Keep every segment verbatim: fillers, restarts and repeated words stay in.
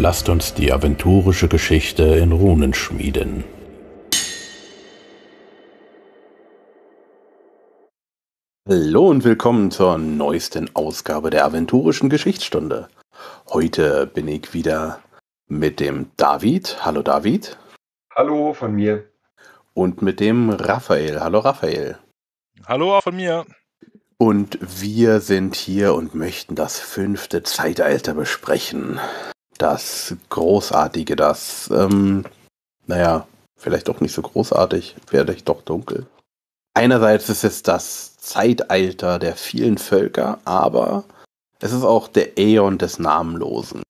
lasst uns die aventurische Geschichte in Runen schmieden. Hallo und willkommen zur neuesten Ausgabe der aventurischen Geschichtsstunde. Heute bin ich wieder mit dem David. Hallo David. Hallo von mir. Und mit dem Raphael. Hallo Raphael. Hallo auch von mir. Und wir sind hier und möchten das fünfte Zeitalter besprechen. Das Großartige, das, ähm, naja, vielleicht doch nicht so großartig, vielleicht doch dunkel. Einerseits ist es das Zeitalter der vielen Völker, aber es ist auch der Äon des Namenlosen.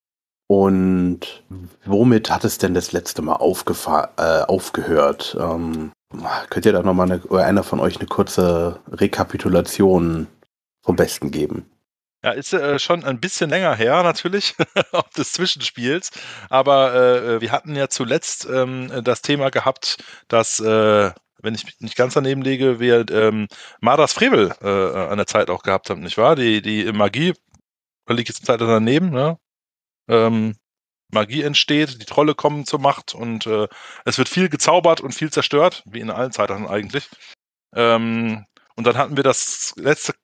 Und womit hat es denn das letzte Mal aufgefa- äh, aufgehört? Ähm, könnt ihr da nochmal eine, oder einer von euch eine kurze Rekapitulation vom Besten geben? Ja, ist äh, schon ein bisschen länger her natürlich, auch des Zwischenspiels. Aber äh, wir hatten ja zuletzt ähm, das Thema gehabt, dass, äh, wenn ich mich nicht ganz daneben liege, wir ähm, Mardas Frevel äh, an der Zeit auch gehabt haben, nicht wahr? Die, die Magie, da liegt jetzt eine Zeit daneben, ne? Ähm, Magie entsteht, die Trolle kommen zur Macht und äh, es wird viel gezaubert und viel zerstört, wie in allen Zeitaltern eigentlich. Ähm, und dann hatten wir das letzte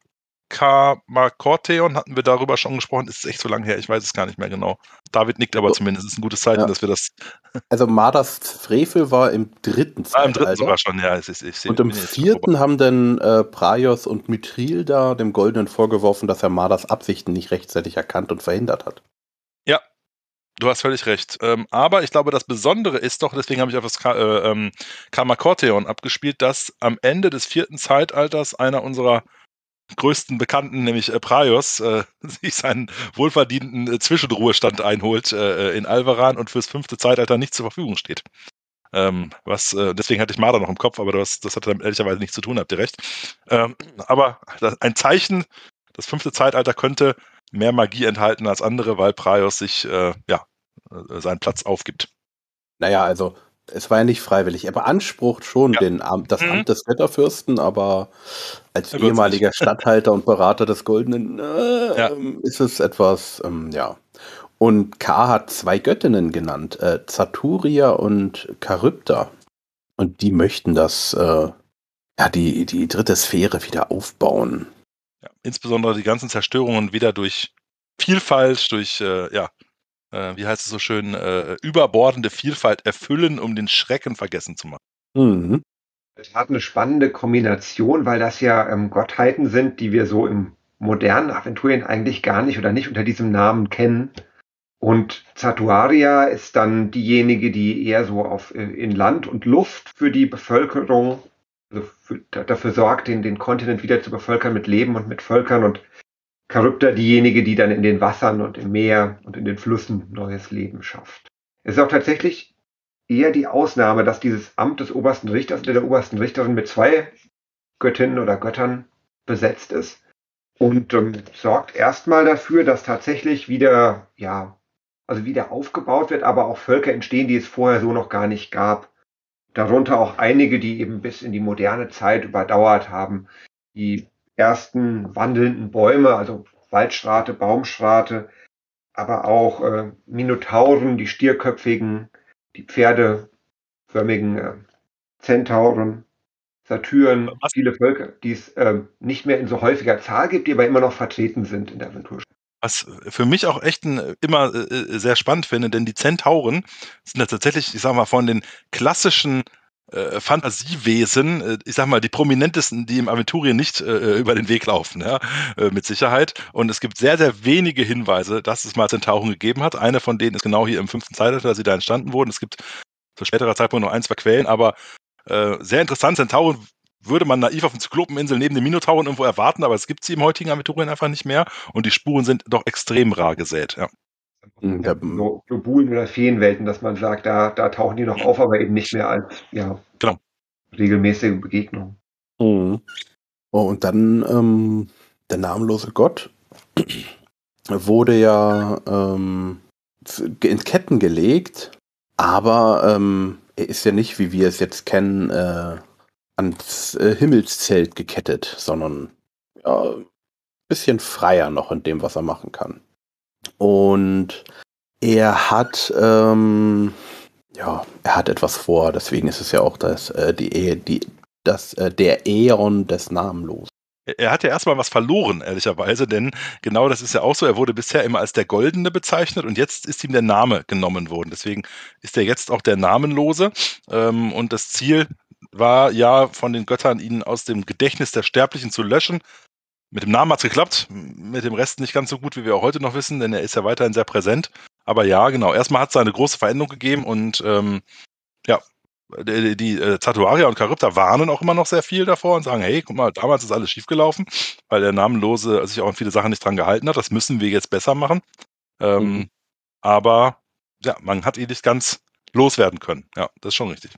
Kamakortheon, hatten wir darüber schon gesprochen. Ist echt so lange her, ich weiß es gar nicht mehr genau. David nickt aber zumindest. Es ist ein gutes Zeichen, Ja. dass wir das. Also Mardas Frevel war im dritten Ah, im Zeitalter. dritten sogar schon, ja. Ich, ich, ich, Und im vierten haben dann äh, Praios und Mithril da dem Goldenen vorgeworfen, dass er Mardas Absichten nicht rechtzeitig erkannt und verhindert hat. Ja, du hast völlig recht. Ähm, aber ich glaube, das Besondere ist doch, deswegen habe ich auf das Ka äh, ähm, Kamakortheon abgespielt, dass am Ende des vierten Zeitalters einer unserer größten Bekannten, nämlich äh, Praios, äh, sich seinen wohlverdienten äh, Zwischenruhestand einholt äh, in Alvaran und fürs fünfte Zeitalter nicht zur Verfügung steht. Ähm, was, äh, deswegen hatte ich Marder noch im Kopf, aber das, das hat damit ehrlicherweise nichts zu tun, habt ihr recht. Ähm, aber das, ein Zeichen, das fünfte Zeitalter könnte mehr Magie enthalten als andere, weil Praios sich äh, ja, äh, seinen Platz aufgibt. Naja, also es war ja nicht freiwillig. Er beansprucht schon Ja. den Amt, das Mhm. Amt des Wetterfürsten, aber als Er wird's ehemaliger nicht. Statthalter und Berater des Goldenen äh, Ja. ist es etwas, ähm, ja. Und K hat zwei Göttinnen genannt, äh, Zaturia und Charybda. Und die möchten das, äh, ja, die, die dritte Sphäre wieder aufbauen. Ja, insbesondere die ganzen Zerstörungen wieder durch Vielfalt, durch, äh, ja, äh, wie heißt es so schön, äh, überbordende Vielfalt erfüllen, um den Schrecken vergessen zu machen. Mhm. Es hat eine spannende Kombination, weil das ja ähm, Gottheiten sind, die wir so im modernen Aventurien eigentlich gar nicht oder nicht unter diesem Namen kennen. Und Zatuaria ist dann diejenige, die eher so auf äh, in Land und Luft für die Bevölkerung, also für, da, dafür sorgt, den, den Kontinent wieder zu bevölkern mit Leben und mit Völkern. Und Charybda diejenige, die dann in den Wassern und im Meer und in den Flüssen neues Leben schafft. Es ist auch tatsächlich eher die Ausnahme, dass dieses Amt des obersten Richters oder der obersten Richterin mit zwei Göttinnen oder Göttern besetzt ist und ähm, sorgt erstmal dafür, dass tatsächlich wieder, ja, also wieder aufgebaut wird, aber auch Völker entstehen, die es vorher so noch gar nicht gab. Darunter auch einige, die eben bis in die moderne Zeit überdauert haben. Die ersten wandelnden Bäume, also Waldschrate, Baumschrate, aber auch äh, Minotauren, die stierköpfigen, die pferdeförmigen äh, Zentauren, Satyren, Was viele Völker, die es äh, nicht mehr in so häufiger Zahl gibt, die aber immer noch vertreten sind in der Aventur. Was für mich auch echt ein, immer äh, sehr spannend finde, denn die Zentauren sind ja tatsächlich, ich sag mal, von den klassischen äh, Fantasiewesen, äh, ich sag mal, die prominentesten, die im Aventurien nicht äh, über den Weg laufen, ja, äh, mit Sicherheit. Und es gibt sehr, sehr wenige Hinweise, dass es mal Zentauren gegeben hat. Eine von denen ist genau hier im fünften Zeitalter, dass sie da entstanden wurden. Es gibt zu späterer Zeitpunkt noch ein, zwei Quellen, aber äh, sehr interessant. Zentauren würde man naiv auf den Zyklopeninsel neben den Minotauren irgendwo erwarten, aber es gibt sie im heutigen Aventurien einfach nicht mehr und die Spuren sind doch extrem rar gesät. Ja. Mhm, Ja, da- so Globulen oder Feenwelten, dass man sagt, da, da tauchen die noch auf, aber eben nicht mehr als ja, Genau. regelmäßige Begegnung. Mhm. Oh, und dann ähm, der namenlose Gott wurde ja ähm, in Ketten gelegt, aber ähm, er ist ja nicht, wie wir es jetzt kennen, äh, ans äh, Himmelszelt gekettet, sondern ja, ein bisschen freier noch in dem, was er machen kann. Und Er hat, ähm, ja, er hat etwas vor, deswegen ist es ja auch das, äh, die, E- die, das, äh, der Äon des Namenlosen. Er hat ja erstmal was verloren, ehrlicherweise, denn genau das ist ja auch so. Er wurde bisher immer als der Goldene bezeichnet und jetzt ist ihm der Name genommen worden. Deswegen ist er jetzt auch der Namenlose. Ähm, und das Ziel war ja von den Göttern, ihn aus dem Gedächtnis der Sterblichen zu löschen. Mit dem Namen hat es geklappt, mit dem Rest nicht ganz so gut, wie wir auch heute noch wissen, denn er ist ja weiterhin sehr präsent. Aber ja, genau, erstmal hat es eine große Veränderung gegeben und ähm, ja, die, die äh, Zatuaria und Charybda warnen auch immer noch sehr viel davor und sagen, hey, guck mal, damals ist alles schiefgelaufen, weil der Namenlose sich auch an viele Sachen nicht dran gehalten hat. Das müssen wir jetzt besser machen. Ähm, Mhm. Aber ja, man hat ihn nicht ganz loswerden können. Ja, das ist schon richtig.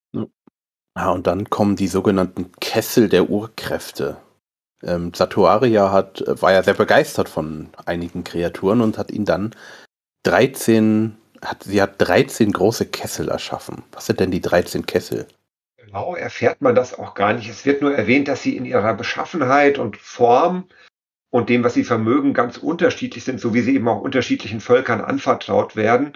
Ja, und dann kommen die sogenannten Kessel der Urkräfte. Ähm, Zatuaria hat, war ja sehr begeistert von einigen Kreaturen und hat ihn dann dreizehn, hat, sie hat dreizehn große Kessel erschaffen. Was sind denn die dreizehn Kessel? Genau erfährt man das auch gar nicht. Es wird nur erwähnt, dass sie in ihrer Beschaffenheit und Form und dem, was sie vermögen, ganz unterschiedlich sind, so wie sie eben auch unterschiedlichen Völkern anvertraut werden.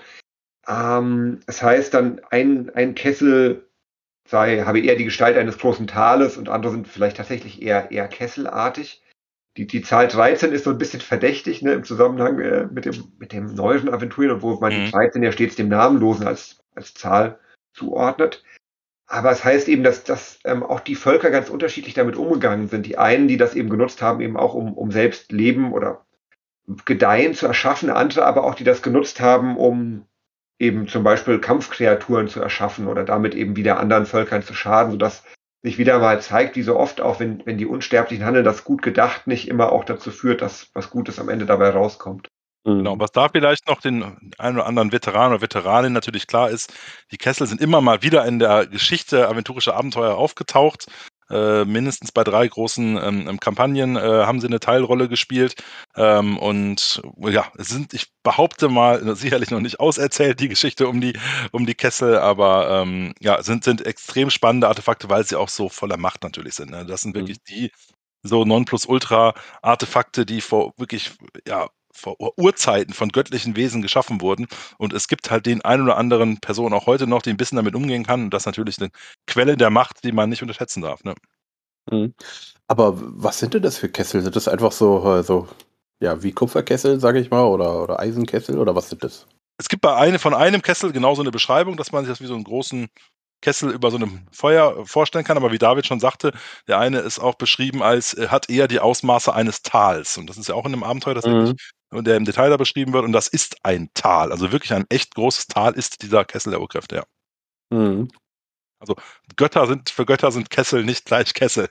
Ähm, es heißt dann, ein, ein Kessel sei, habe eher die Gestalt eines großen Tales und andere sind vielleicht tatsächlich eher, eher kesselartig. Die, die Zahl dreizehn ist so ein bisschen verdächtig, ne, im Zusammenhang äh, mit dem, mit dem neueren Aventurien, obwohl man die Mhm. dreizehn ja stets dem Namenlosen als, als Zahl zuordnet. Aber es heißt eben, dass, dass ähm, auch die Völker ganz unterschiedlich damit umgegangen sind. Die einen, die das eben genutzt haben, eben auch um, um selbst Leben oder Gedeihen zu erschaffen, andere aber auch, die das genutzt haben, um eben zum Beispiel Kampfkreaturen zu erschaffen oder damit eben wieder anderen Völkern zu schaden, sodass sich wieder mal zeigt, wie so oft auch, wenn, wenn die Unsterblichen handeln, das gut gedacht nicht immer auch dazu führt, dass was Gutes am Ende dabei rauskommt. Genau, was da vielleicht noch den einen oder anderen Veteran oder Veteranin natürlich klar ist, die Kessel sind immer mal wieder in der Geschichte aventurischer Abenteuer aufgetaucht. Äh, mindestens bei drei großen ähm, Kampagnen äh, haben sie eine Teilrolle gespielt. Ähm, und ja, es sind, ich behaupte mal, sicherlich noch nicht auserzählt, die Geschichte um die, um die Kessel, aber ähm, ja, sind, sind extrem spannende Artefakte, weil sie auch so voller Macht natürlich sind. Ne? Das sind wirklich Mhm. die so Nonplusultra-Artefakte, die vor wirklich, ja, vor Urzeiten von göttlichen Wesen geschaffen wurden. Und es gibt halt den einen oder anderen Person auch heute noch, die ein bisschen damit umgehen kann. Und das ist natürlich eine Quelle der Macht, die man nicht unterschätzen darf. Ne? Mhm. Aber was sind denn das für Kessel? Sind das einfach so, äh, so ja, wie Kupferkessel, sage ich mal, oder, oder Eisenkessel, oder was sind das? Es gibt bei eine, von einem Kessel genauso eine Beschreibung, dass man sich das wie so einen großen Kessel über so einem Feuer vorstellen kann. Aber wie David schon sagte, der eine ist auch beschrieben als, äh, hat eher die Ausmaße eines Tals. Und das ist ja auch in einem Abenteuer, das wirklich, Mhm. der im Detail da beschrieben wird. Und das ist ein Tal. Also wirklich ein echt großes Tal ist dieser Kessel der Urkräfte, ja. Mhm. Also Götter sind, für Götter sind Kessel nicht gleich Kessel.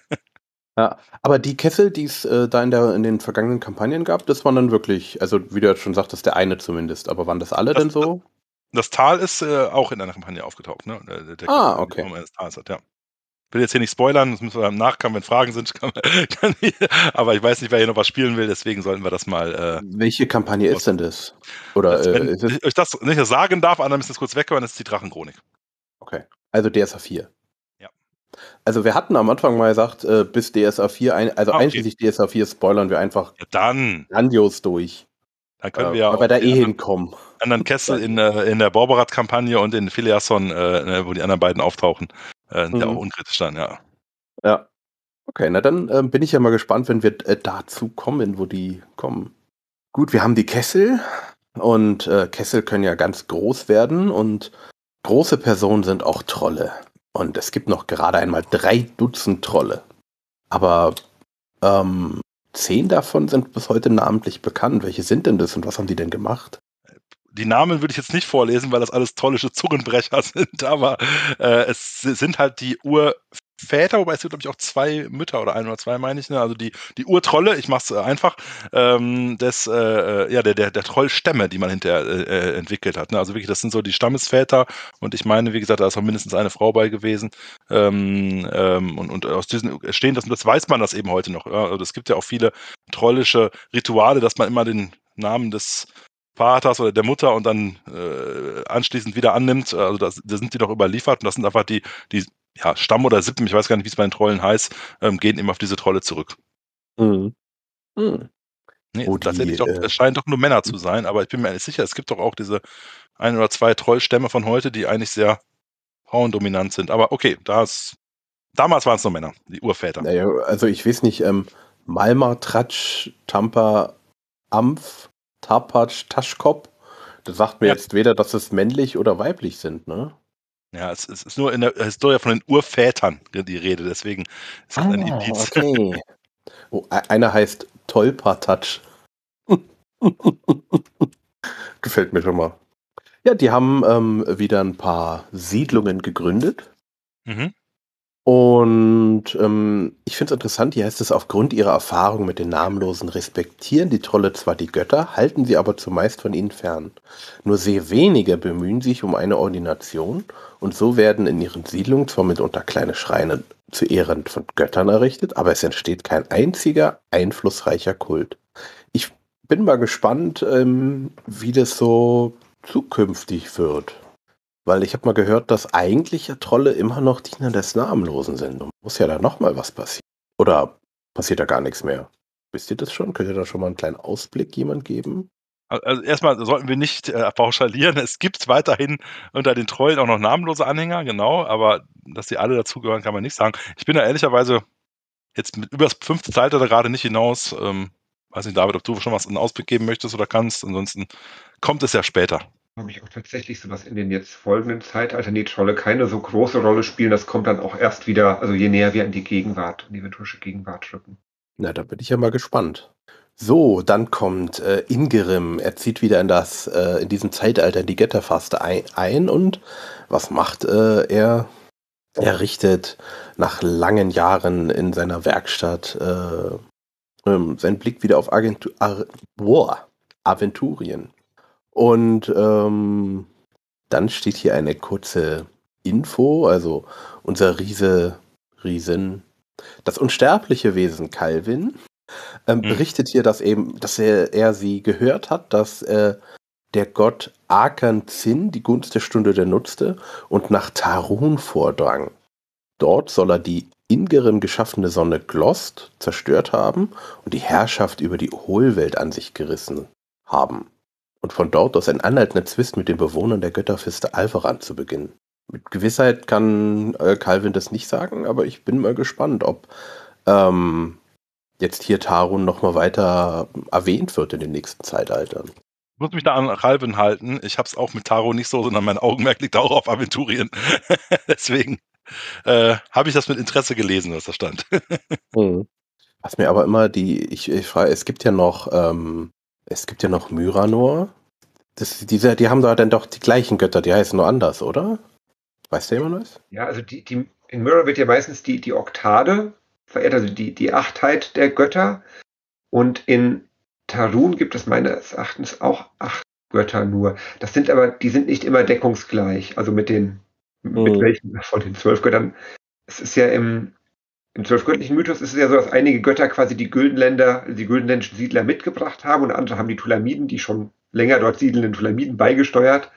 Ja, aber die Kessel, die es äh, da in, der, in den vergangenen Kampagnen gab, das waren dann wirklich, also wie du jetzt schon sagtest, der eine zumindest. Aber waren das alle Das, denn das, so? das Tal ist äh, auch in einer Kampagne aufgetaucht, ne? Der, der Kessel, Ah, der die okay. Form eines Tals hat, ja. Ich will jetzt hier nicht spoilern, das müssen wir im Nachgang, wenn Fragen sind, kann man, kann ich, aber ich weiß nicht, wer hier noch was spielen will, deswegen sollten wir das mal äh, Welche Kampagne ist aus. denn das? Oder Das, äh, wenn ist es? ich euch das nicht sagen darf, anderen müssen es kurz weghören, das ist die Drachenchronik. Okay. Also D S A vier. Ja. Also wir hatten am Anfang mal gesagt, äh, bis D S A vier, ein, also Ah, okay. einschließlich D S A vier spoilern wir einfach Ja, dann, grandios durch. dann Äh, können wir ja weil wir auch da die eh anderen, hinkommen. anderen Kessel in, äh, in der Borberat-Kampagne und in Philiasson, äh, ne, wo die anderen beiden auftauchen, äh, sind ja auch Mhm. unkritisch dann, ja. Ja. Okay, na dann ähm, bin ich ja mal gespannt, wenn wir äh, dazu kommen, wo die kommen. Gut, wir haben die Kessel und äh, Kessel können ja ganz groß werden und große Personen sind auch Trolle. Und es gibt noch gerade einmal drei Dutzend Trolle. Aber ähm, zehn davon sind bis heute namentlich bekannt. Welche sind denn das und was haben die denn gemacht? Die Namen würde ich jetzt nicht vorlesen, weil das alles trollische Zungenbrecher sind, aber äh, es sind halt die Urväter, wobei es gibt, glaube ich, auch zwei Mütter oder ein oder zwei, meine ich. Ne? Also die, die Urtrolle, ich mache es äh, einfach, ähm, des, äh, äh, ja, der, der, der Trollstämme, die man hinterher äh, äh, entwickelt hat. Ne? Also wirklich, das sind so die Stammesväter und ich meine, wie gesagt, da ist auch mindestens eine Frau bei gewesen. Ähm, ähm, und, und aus diesen stehen das, und das weiß man das eben heute noch. Ja? Also es gibt ja auch viele trollische Rituale, dass man immer den Namen des Vaters oder der Mutter und dann äh, anschließend wieder annimmt. Also das, da sind die noch überliefert und das sind einfach die, die ja, Stamm oder Sippen, ich weiß gar nicht, wie es bei den Trollen heißt, ähm, gehen eben auf diese Trolle zurück. Mhm. Mhm. Nee, wo tatsächlich die, doch, äh, es scheinen doch nur Männer zu sein, aber ich bin mir nicht sicher, es gibt doch auch diese ein oder zwei Trollstämme von heute, die eigentlich sehr frauendominant sind. Aber okay, das damals waren es nur Männer, die Urväter. naja, also ich weiß nicht, ähm, Malmar, Tratsch, Tampa, Ampf, Tapatsch, Taschkop. Das sagt mir Ja, jetzt weder, dass es männlich oder weiblich sind, ne? ja, es, es ist nur in der Historie von den Urvätern die Rede, deswegen ist das ein Ah, Indiz. okay. Oh, e- einer heißt Tolpatatsch. Gefällt mir schon mal. Ja, die haben ähm, wieder ein paar Siedlungen gegründet. Mhm. Und ähm, ich finde es interessant, hier heißt es, aufgrund ihrer Erfahrung mit den Namenlosen respektieren die Trolle zwar die Götter, halten sie aber zumeist von ihnen fern. Nur sehr wenige bemühen sich um eine Ordination und so werden in ihren Siedlungen zwar mitunter kleine Schreine zu Ehren von Göttern errichtet, aber es entsteht kein einziger einflussreicher Kult. Ich bin mal gespannt, ähm, wie das so zukünftig wird. Weil ich habe mal gehört, dass eigentlich ja Trolle immer noch Diener des Namenlosen sind. Und muss ja da nochmal was passieren. Oder passiert da gar nichts mehr? Wisst ihr das schon? Könnt ihr da schon mal einen kleinen Ausblick jemand geben? Also erstmal sollten wir nicht äh, pauschalieren. Es gibt weiterhin unter den Trollen auch noch namenlose Anhänger, genau, aber dass die alle dazugehören, kann man nicht sagen. Ich bin da ehrlicherweise jetzt mit über das fünfte Zeitalter gerade nicht hinaus. Ähm, weiß nicht, David, ob du schon was in Ausblick geben möchtest oder kannst. Ansonsten kommt es ja später. Habe ich auch tatsächlich so, dass in den jetzt folgenden Zeitaltern die Trolle keine so große Rolle spielen. Das kommt dann auch erst wieder, also je näher wir an die Gegenwart, an die venturische Gegenwart rücken. Na, da bin ich ja mal gespannt. So, dann kommt äh, Ingerim. Er zieht wieder in das, äh, in diesem Zeitalter in die Götterfaste ein, ein und was macht äh, er? Er richtet nach langen Jahren in seiner Werkstatt äh, ähm, seinen Blick wieder auf Agentur, Ar boah, Aventurien. Und ähm, dann steht hier eine kurze Info, also unser Riese, Riesen, das unsterbliche Wesen Calvin ähm, Hm. berichtet hier, dass eben, dass er, er sie gehört hat, dass äh, der Gott Akan Zin die Gunst der Stunde der nutzte und nach Tarun vordrang. Dort soll er die Ingerim geschaffene Sonne Glost zerstört haben und die Herrschaft über die Hohlwelt an sich gerissen haben. Und von dort aus einen anhaltenden Zwist mit den Bewohnern der Götterfeste Alvaran zu beginnen. Mit Gewissheit kann äh, Calvin das nicht sagen, aber ich bin mal gespannt, ob ähm, jetzt hier Tarun nochmal weiter erwähnt wird in den nächsten Zeitaltern. Ich muss mich da an Ralven halten. Ich habe es auch mit Taro nicht so, sondern mein Augenmerk liegt auch auf Aventurien. Deswegen äh, habe ich das mit Interesse gelesen, was da stand. Mhm. Was mir aber immer die, ich, ich frage, es gibt ja noch, ähm, es gibt ja noch Myranor. Das, diese, die haben da dann doch die gleichen Götter, die heißen nur anders, oder? Weiß der jemand was? Ja, also die, die, in Mirror wird ja meistens die, die Oktade verehrt, also die, die Achtheit der Götter. Und in Tarun gibt es meines Erachtens auch acht Götter nur. Das sind aber, die sind nicht immer deckungsgleich, also mit den, mit Mhm. welchen von den zwölf Göttern. Es ist ja im, im zwölfgöttlichen Mythos ist es ja so, dass einige Götter quasi die Güldenländer, die güldenländischen Siedler mitgebracht haben und andere haben die Tulamiden, die schon länger dort siedelnden Tulamiden beigesteuert.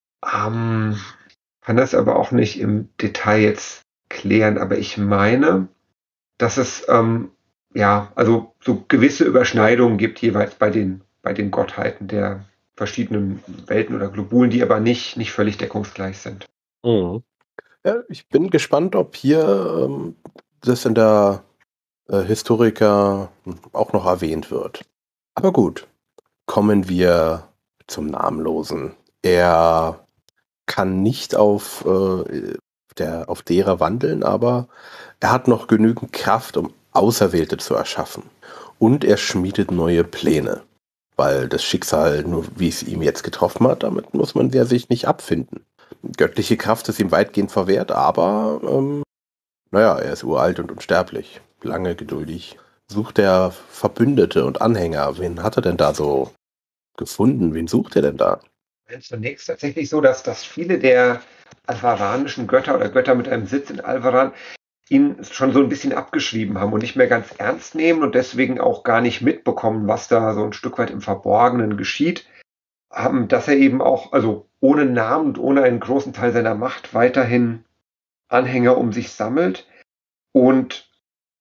Ähm, kann das aber auch nicht im Detail jetzt klären, aber ich meine, dass es ähm, ja, also so gewisse Überschneidungen gibt jeweils bei den, bei den Gottheiten der verschiedenen Welten oder Globulen, die aber nicht, nicht völlig deckungsgleich sind. Mhm. Ja, ich bin gespannt, ob hier ähm, das in der äh, Historiker auch noch erwähnt wird. Aber gut, kommen wir zum Namenlosen. Er kann nicht auf, äh, der, auf derer wandeln, aber er hat noch genügend Kraft, um Auserwählte zu erschaffen. Und er schmiedet neue Pläne. Weil das Schicksal, nur wie es ihm jetzt getroffen hat, damit muss man ja sich nicht abfinden. Göttliche Kraft ist ihm weitgehend verwehrt, aber ähm, naja, er ist uralt und unsterblich. Lange geduldig. Sucht er Verbündete und Anhänger. Wen hat er denn da so gefunden? Wen sucht er denn da? Es ist zunächst tatsächlich so, dass, dass viele der alvaranischen Götter oder Götter mit einem Sitz in Alvaran ihn schon so ein bisschen abgeschrieben haben und nicht mehr ganz ernst nehmen und deswegen auch gar nicht mitbekommen, was da so ein Stück weit im Verborgenen geschieht. Haben, dass er eben auch, also ohne Namen und ohne einen großen Teil seiner Macht weiterhin Anhänger um sich sammelt. Und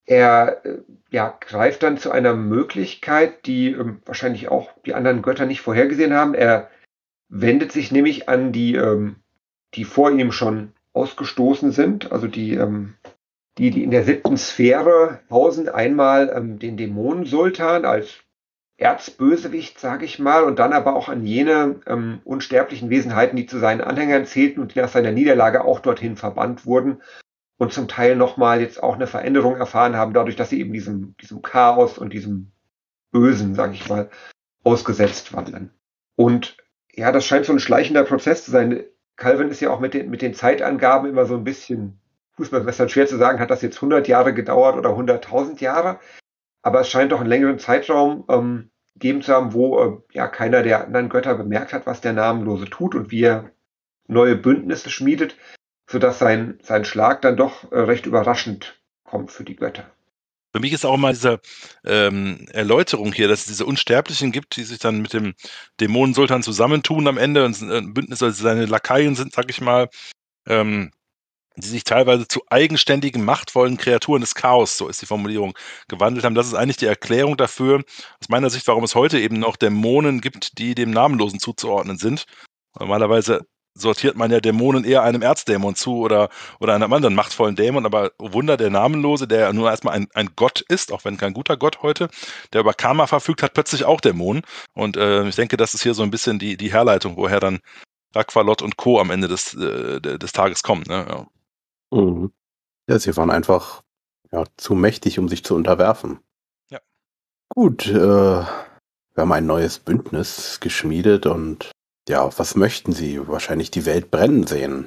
er äh, ja, greift dann zu einer Möglichkeit, die ähm, wahrscheinlich auch die anderen Götter nicht vorhergesehen haben. Er wendet sich nämlich an die, ähm, die vor ihm schon ausgestoßen sind, also die, ähm, die, die in der siebten Sphäre hausen, einmal ähm, den Dämonensultan als Erzbösewicht, sage ich mal, und dann aber auch an jene ähm, unsterblichen Wesenheiten, die zu seinen Anhängern zählten und die nach seiner Niederlage auch dorthin verbannt wurden und zum Teil nochmal jetzt auch eine Veränderung erfahren haben, dadurch, dass sie eben diesem, diesem Chaos und diesem Bösen, sage ich mal, ausgesetzt waren. Und ja, das scheint so ein schleichender Prozess zu sein. Calvin ist ja auch mit den, mit den Zeitangaben immer so ein bisschen Fußballmesser schwer zu sagen, hat das jetzt hundert Jahre gedauert oder hunderttausend Jahre. Aber es scheint doch einen längeren Zeitraum ähm, gegeben zu haben, wo äh, ja keiner der anderen Götter bemerkt hat, was der Namenlose tut und wie er neue Bündnisse schmiedet, sodass sein, sein Schlag dann doch äh, recht überraschend kommt für die Götter. Für mich ist auch immer diese ähm, Erläuterung hier, dass es diese Unsterblichen gibt, die sich dann mit dem Dämonensultan zusammentun am Ende und ein Bündnis, also seine Lakaien sind, sag ich mal, ähm, die sich teilweise zu eigenständigen, machtvollen Kreaturen des Chaos, so ist die Formulierung, gewandelt haben. Das ist eigentlich die Erklärung dafür, aus meiner Sicht, warum es heute eben noch Dämonen gibt, die dem Namenlosen zuzuordnen sind. Normalerweise sortiert man ja Dämonen eher einem Erzdämon zu oder, oder einem anderen machtvollen Dämon, aber oh Wunder, der Namenlose, der ja nur erstmal ein, ein Gott ist, auch wenn kein guter Gott heute, der über Karma verfügt, hat plötzlich auch Dämonen. Und äh, ich denke, das ist hier so ein bisschen die, die Herleitung, woher dann Aqualot und Co. am Ende des, äh, des Tages kommen. Ne? Ja. Mhm. Ja, sie waren einfach ja, zu mächtig, um sich zu unterwerfen. Ja. Gut, äh, wir haben ein neues Bündnis geschmiedet und ja, was möchten Sie? Wahrscheinlich die Welt brennen sehen.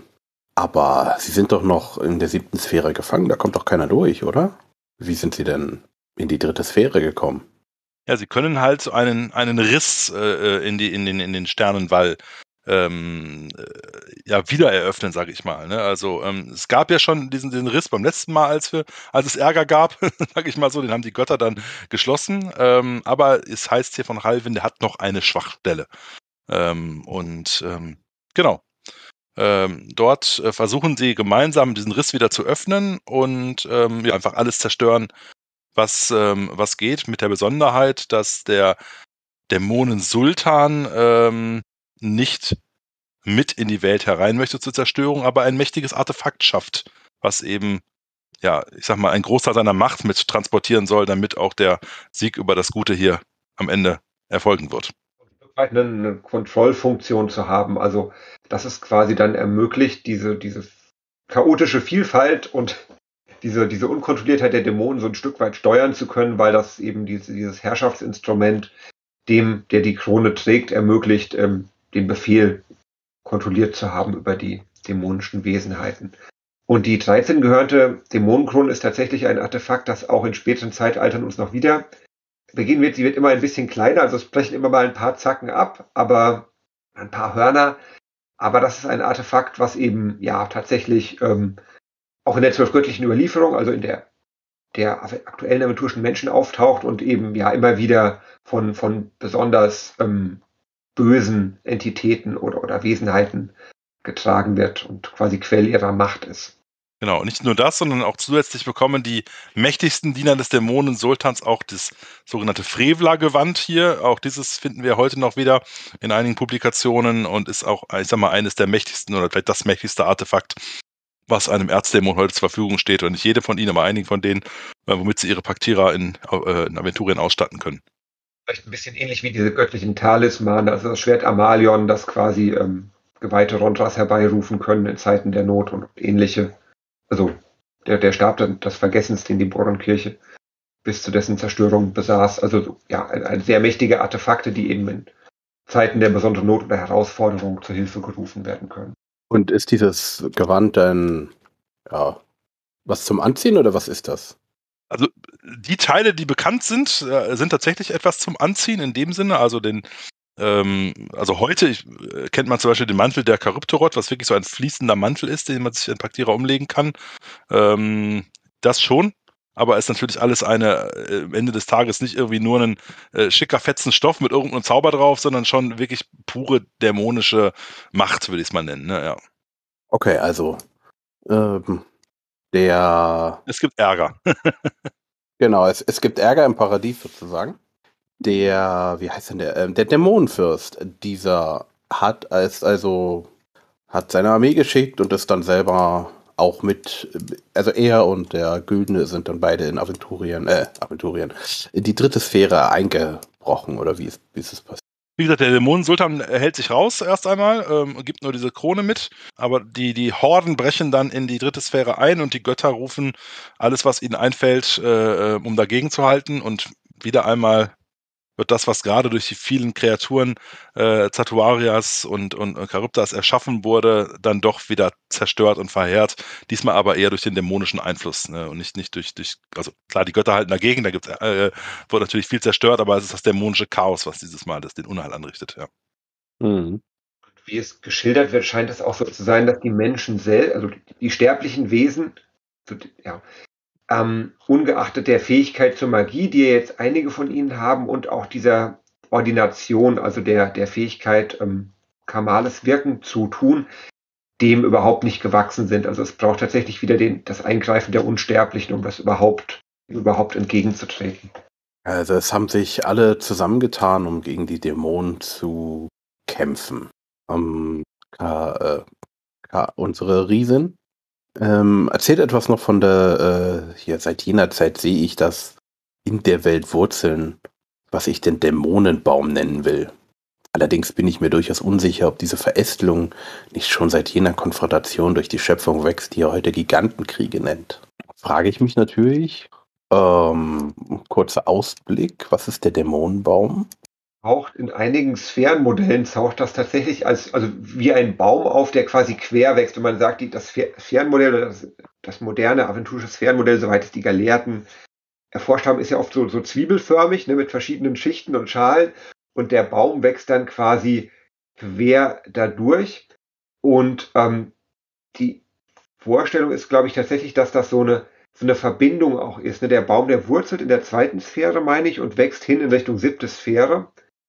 Aber Sie sind doch noch in der siebten Sphäre gefangen, da kommt doch keiner durch, oder? Wie sind Sie denn in die dritte Sphäre gekommen? Ja, sie können halt so einen, einen Riss äh, in, die, in, den, in den Sternenwall ähm, äh, ja, wieder eröffnen, sage ich mal. Ne? Also ähm, es gab ja schon diesen den Riss beim letzten Mal, als wir, als es Ärger gab, sage ich mal so, den haben die Götter dann geschlossen. Ähm, aber es heißt hier von Halvin, der hat noch eine Schwachstelle. Ähm, und ähm, genau. Ähm, dort äh, versuchen sie gemeinsam diesen Riss wieder zu öffnen und ähm, ja, einfach alles zerstören, was, ähm, was geht, mit der Besonderheit, dass der Dämonensultan ähm, nicht mit in die Welt herein möchte zur Zerstörung, aber ein mächtiges Artefakt schafft, was eben, ja, ich sag mal, ein Großteil seiner Macht mit transportieren soll, damit auch der Sieg über das Gute hier am Ende erfolgen wird. Eine, eine Kontrollfunktion zu haben, also dass es quasi dann ermöglicht, diese, diese chaotische Vielfalt und diese, diese Unkontrolliertheit der Dämonen so ein Stück weit steuern zu können, weil das eben diese, dieses Herrschaftsinstrument dem, der die Krone trägt, ermöglicht, ähm, den Befehl kontrolliert zu haben über die dämonischen Wesenheiten. Und die dreizehn gehörnte Dämonenkrone ist tatsächlich ein Artefakt, das auch in späteren Zeitaltern uns noch wieder begegnen wird. Sie wird immer ein bisschen kleiner, also es brechen immer mal ein paar Zacken ab, aber ein paar Hörner. Aber das ist ein Artefakt, was eben ja tatsächlich ähm, auch in der zwölfgöttlichen Überlieferung, also in der der aktuellen aventurischen Menschen auftaucht und eben ja immer wieder von, von besonders ähm, bösen Entitäten oder, oder Wesenheiten getragen wird und quasi Quell ihrer Macht ist. Genau, und nicht nur das, sondern auch zusätzlich bekommen die mächtigsten Diener des Dämonen-Sultans auch das sogenannte Frevler-Gewand hier. Auch dieses finden wir heute noch wieder in einigen Publikationen und ist auch, ich sag mal, eines der mächtigsten oder vielleicht das mächtigste Artefakt, was einem Erzdämon heute zur Verfügung steht. Und nicht jede von ihnen, aber einigen von denen, äh, womit sie ihre Paktierer in, äh, in Aventurien ausstatten können. Vielleicht ein bisschen ähnlich wie diese göttlichen Talismane, also das Schwert Amalion, das quasi ähm, geweihte Rondras herbeirufen können in Zeiten der Not und ähnliche. Also der, der Stab des Vergessens, den die Borenkirche bis zu dessen Zerstörung besaß. Also ja, ein, ein sehr mächtige Artefakte, die eben in Zeiten der besonderen Not oder Herausforderung zur Hilfe gerufen werden können. Und ist dieses Gewand dann ja, was zum Anziehen oder was ist das? Also die Teile, die bekannt sind, äh, sind tatsächlich etwas zum Anziehen in dem Sinne. Also den, ähm, also heute ich, äh, kennt man zum Beispiel den Mantel der Charybdorot, was wirklich so ein fließender Mantel ist, den man sich in Paktierer umlegen kann. Ähm, das schon. Aber ist natürlich alles eine, äh, am Ende des Tages nicht irgendwie nur ein äh, schicker fetzen Stoff mit irgendeinem Zauber drauf, sondern schon wirklich pure dämonische Macht, würde ich es mal nennen. Ne? Ja. Okay, also ähm, der Es gibt Ärger. Genau, es, es gibt Ärger im Paradies sozusagen. Der, wie heißt denn der? Ähm, der Dämonenfürst, dieser hat als also hat seine Armee geschickt und ist dann selber auch mit, also er und der Güldene sind dann beide in Aventurien, äh, Aventurien, in die dritte Sphäre eingebrochen, oder wie ist, wie ist es passiert? Wie gesagt, der Dämonensultan hält sich raus erst einmal, ähm, gibt nur diese Krone mit, aber die, die Horden brechen dann in die dritte Sphäre ein und die Götter rufen alles, was ihnen einfällt, äh, um dagegen zu halten, und wieder einmal wird das, was gerade durch die vielen Kreaturen äh, Zatuarias und, und äh, Charybdas erschaffen wurde, dann doch wieder zerstört und verheert. Diesmal aber eher durch den dämonischen Einfluss, ne? Und nicht, nicht durch, durch, also klar, die Götter halten dagegen, da gibt's, äh, wird natürlich viel zerstört, aber es ist das dämonische Chaos, was dieses Mal das den Unheil anrichtet, ja. Mhm. Wie es geschildert wird, scheint es auch so zu sein, dass die Menschen selbst, also die sterblichen Wesen, ja, ähm, ungeachtet der Fähigkeit zur Magie, die ja jetzt einige von ihnen haben, und auch dieser Ordination, also der, der Fähigkeit, ähm, kamales Wirken zu tun, dem überhaupt nicht gewachsen sind. Also es braucht tatsächlich wieder den, das Eingreifen der Unsterblichen, um das überhaupt, überhaupt entgegenzutreten. Also es haben sich alle zusammengetan, um gegen die Dämonen zu kämpfen. Ähm, Ka, äh, Ka, unsere Riesin ähm, erzählt etwas noch von der, äh, hier seit jener Zeit sehe ich das in der Welt Wurzeln, was ich den Dämonenbaum nennen will. Allerdings bin ich mir durchaus unsicher, ob diese Verästelung nicht schon seit jener Konfrontation durch die Schöpfung wächst, die er heute Gigantenkriege nennt. Frage ich mich natürlich, ähm, kurzer Ausblick, was ist der Dämonenbaum? Taucht in einigen Sphärenmodellen taucht das tatsächlich als, also wie ein Baum auf, der quasi quer wächst. Und man sagt, die, das Sphärenmodell, das, das moderne aventurische Sphärenmodell, soweit es die Gelehrten erforscht haben, ist ja oft so, so zwiebelförmig, ne, mit verschiedenen Schichten und Schalen. Und der Baum wächst dann quasi quer dadurch. Und ähm, die Vorstellung ist, glaube ich, tatsächlich, dass das so eine, so eine Verbindung auch ist. Ne? Der Baum, der wurzelt in der zweiten Sphäre, meine ich, und wächst hin in Richtung siebte Sphäre.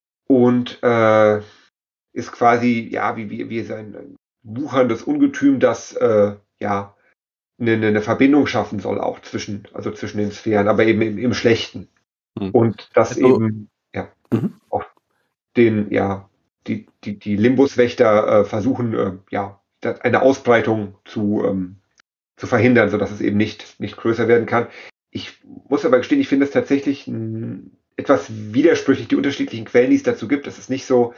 Und äh, ist quasi, ja, wie, wie, wie sein ein wucherndes Ungetüm, das äh, ja eine, eine Verbindung schaffen soll, auch zwischen, also zwischen den Sphären, aber eben im, im Schlechten. Hm. Und das Also, eben, ja, mhm. auch den, ja, die, die, die Limbuswächter äh, versuchen, äh, ja, eine Ausbreitung zu, ähm, zu verhindern, sodass es eben nicht, nicht größer werden kann. Ich muss aber gestehen, ich finde es tatsächlich mh, etwas widersprüchlich, die unterschiedlichen Quellen, die es dazu gibt. Es ist nicht so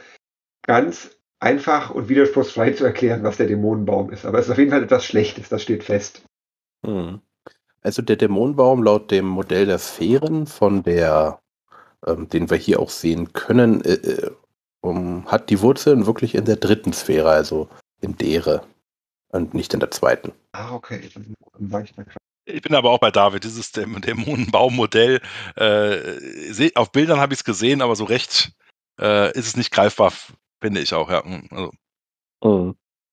ganz einfach und widerspruchsfrei zu erklären, was der Dämonenbaum ist. Aber es ist auf jeden Fall etwas Schlechtes, das steht fest. Hm. Also der Dämonenbaum laut dem Modell der Sphären, von der, ähm, den wir hier auch sehen können, äh, äh, um, hat die Wurzeln wirklich in der dritten Sphäre, also in dere, und nicht in der zweiten. Ah, okay. Dann war ich da klar. Ich bin aber auch bei David, dieses Däm- Dämonenbaummodell. Äh, seh- auf Bildern habe ich es gesehen, aber so recht äh, ist es nicht greifbar, finde ich auch, ja. Also, Mhm.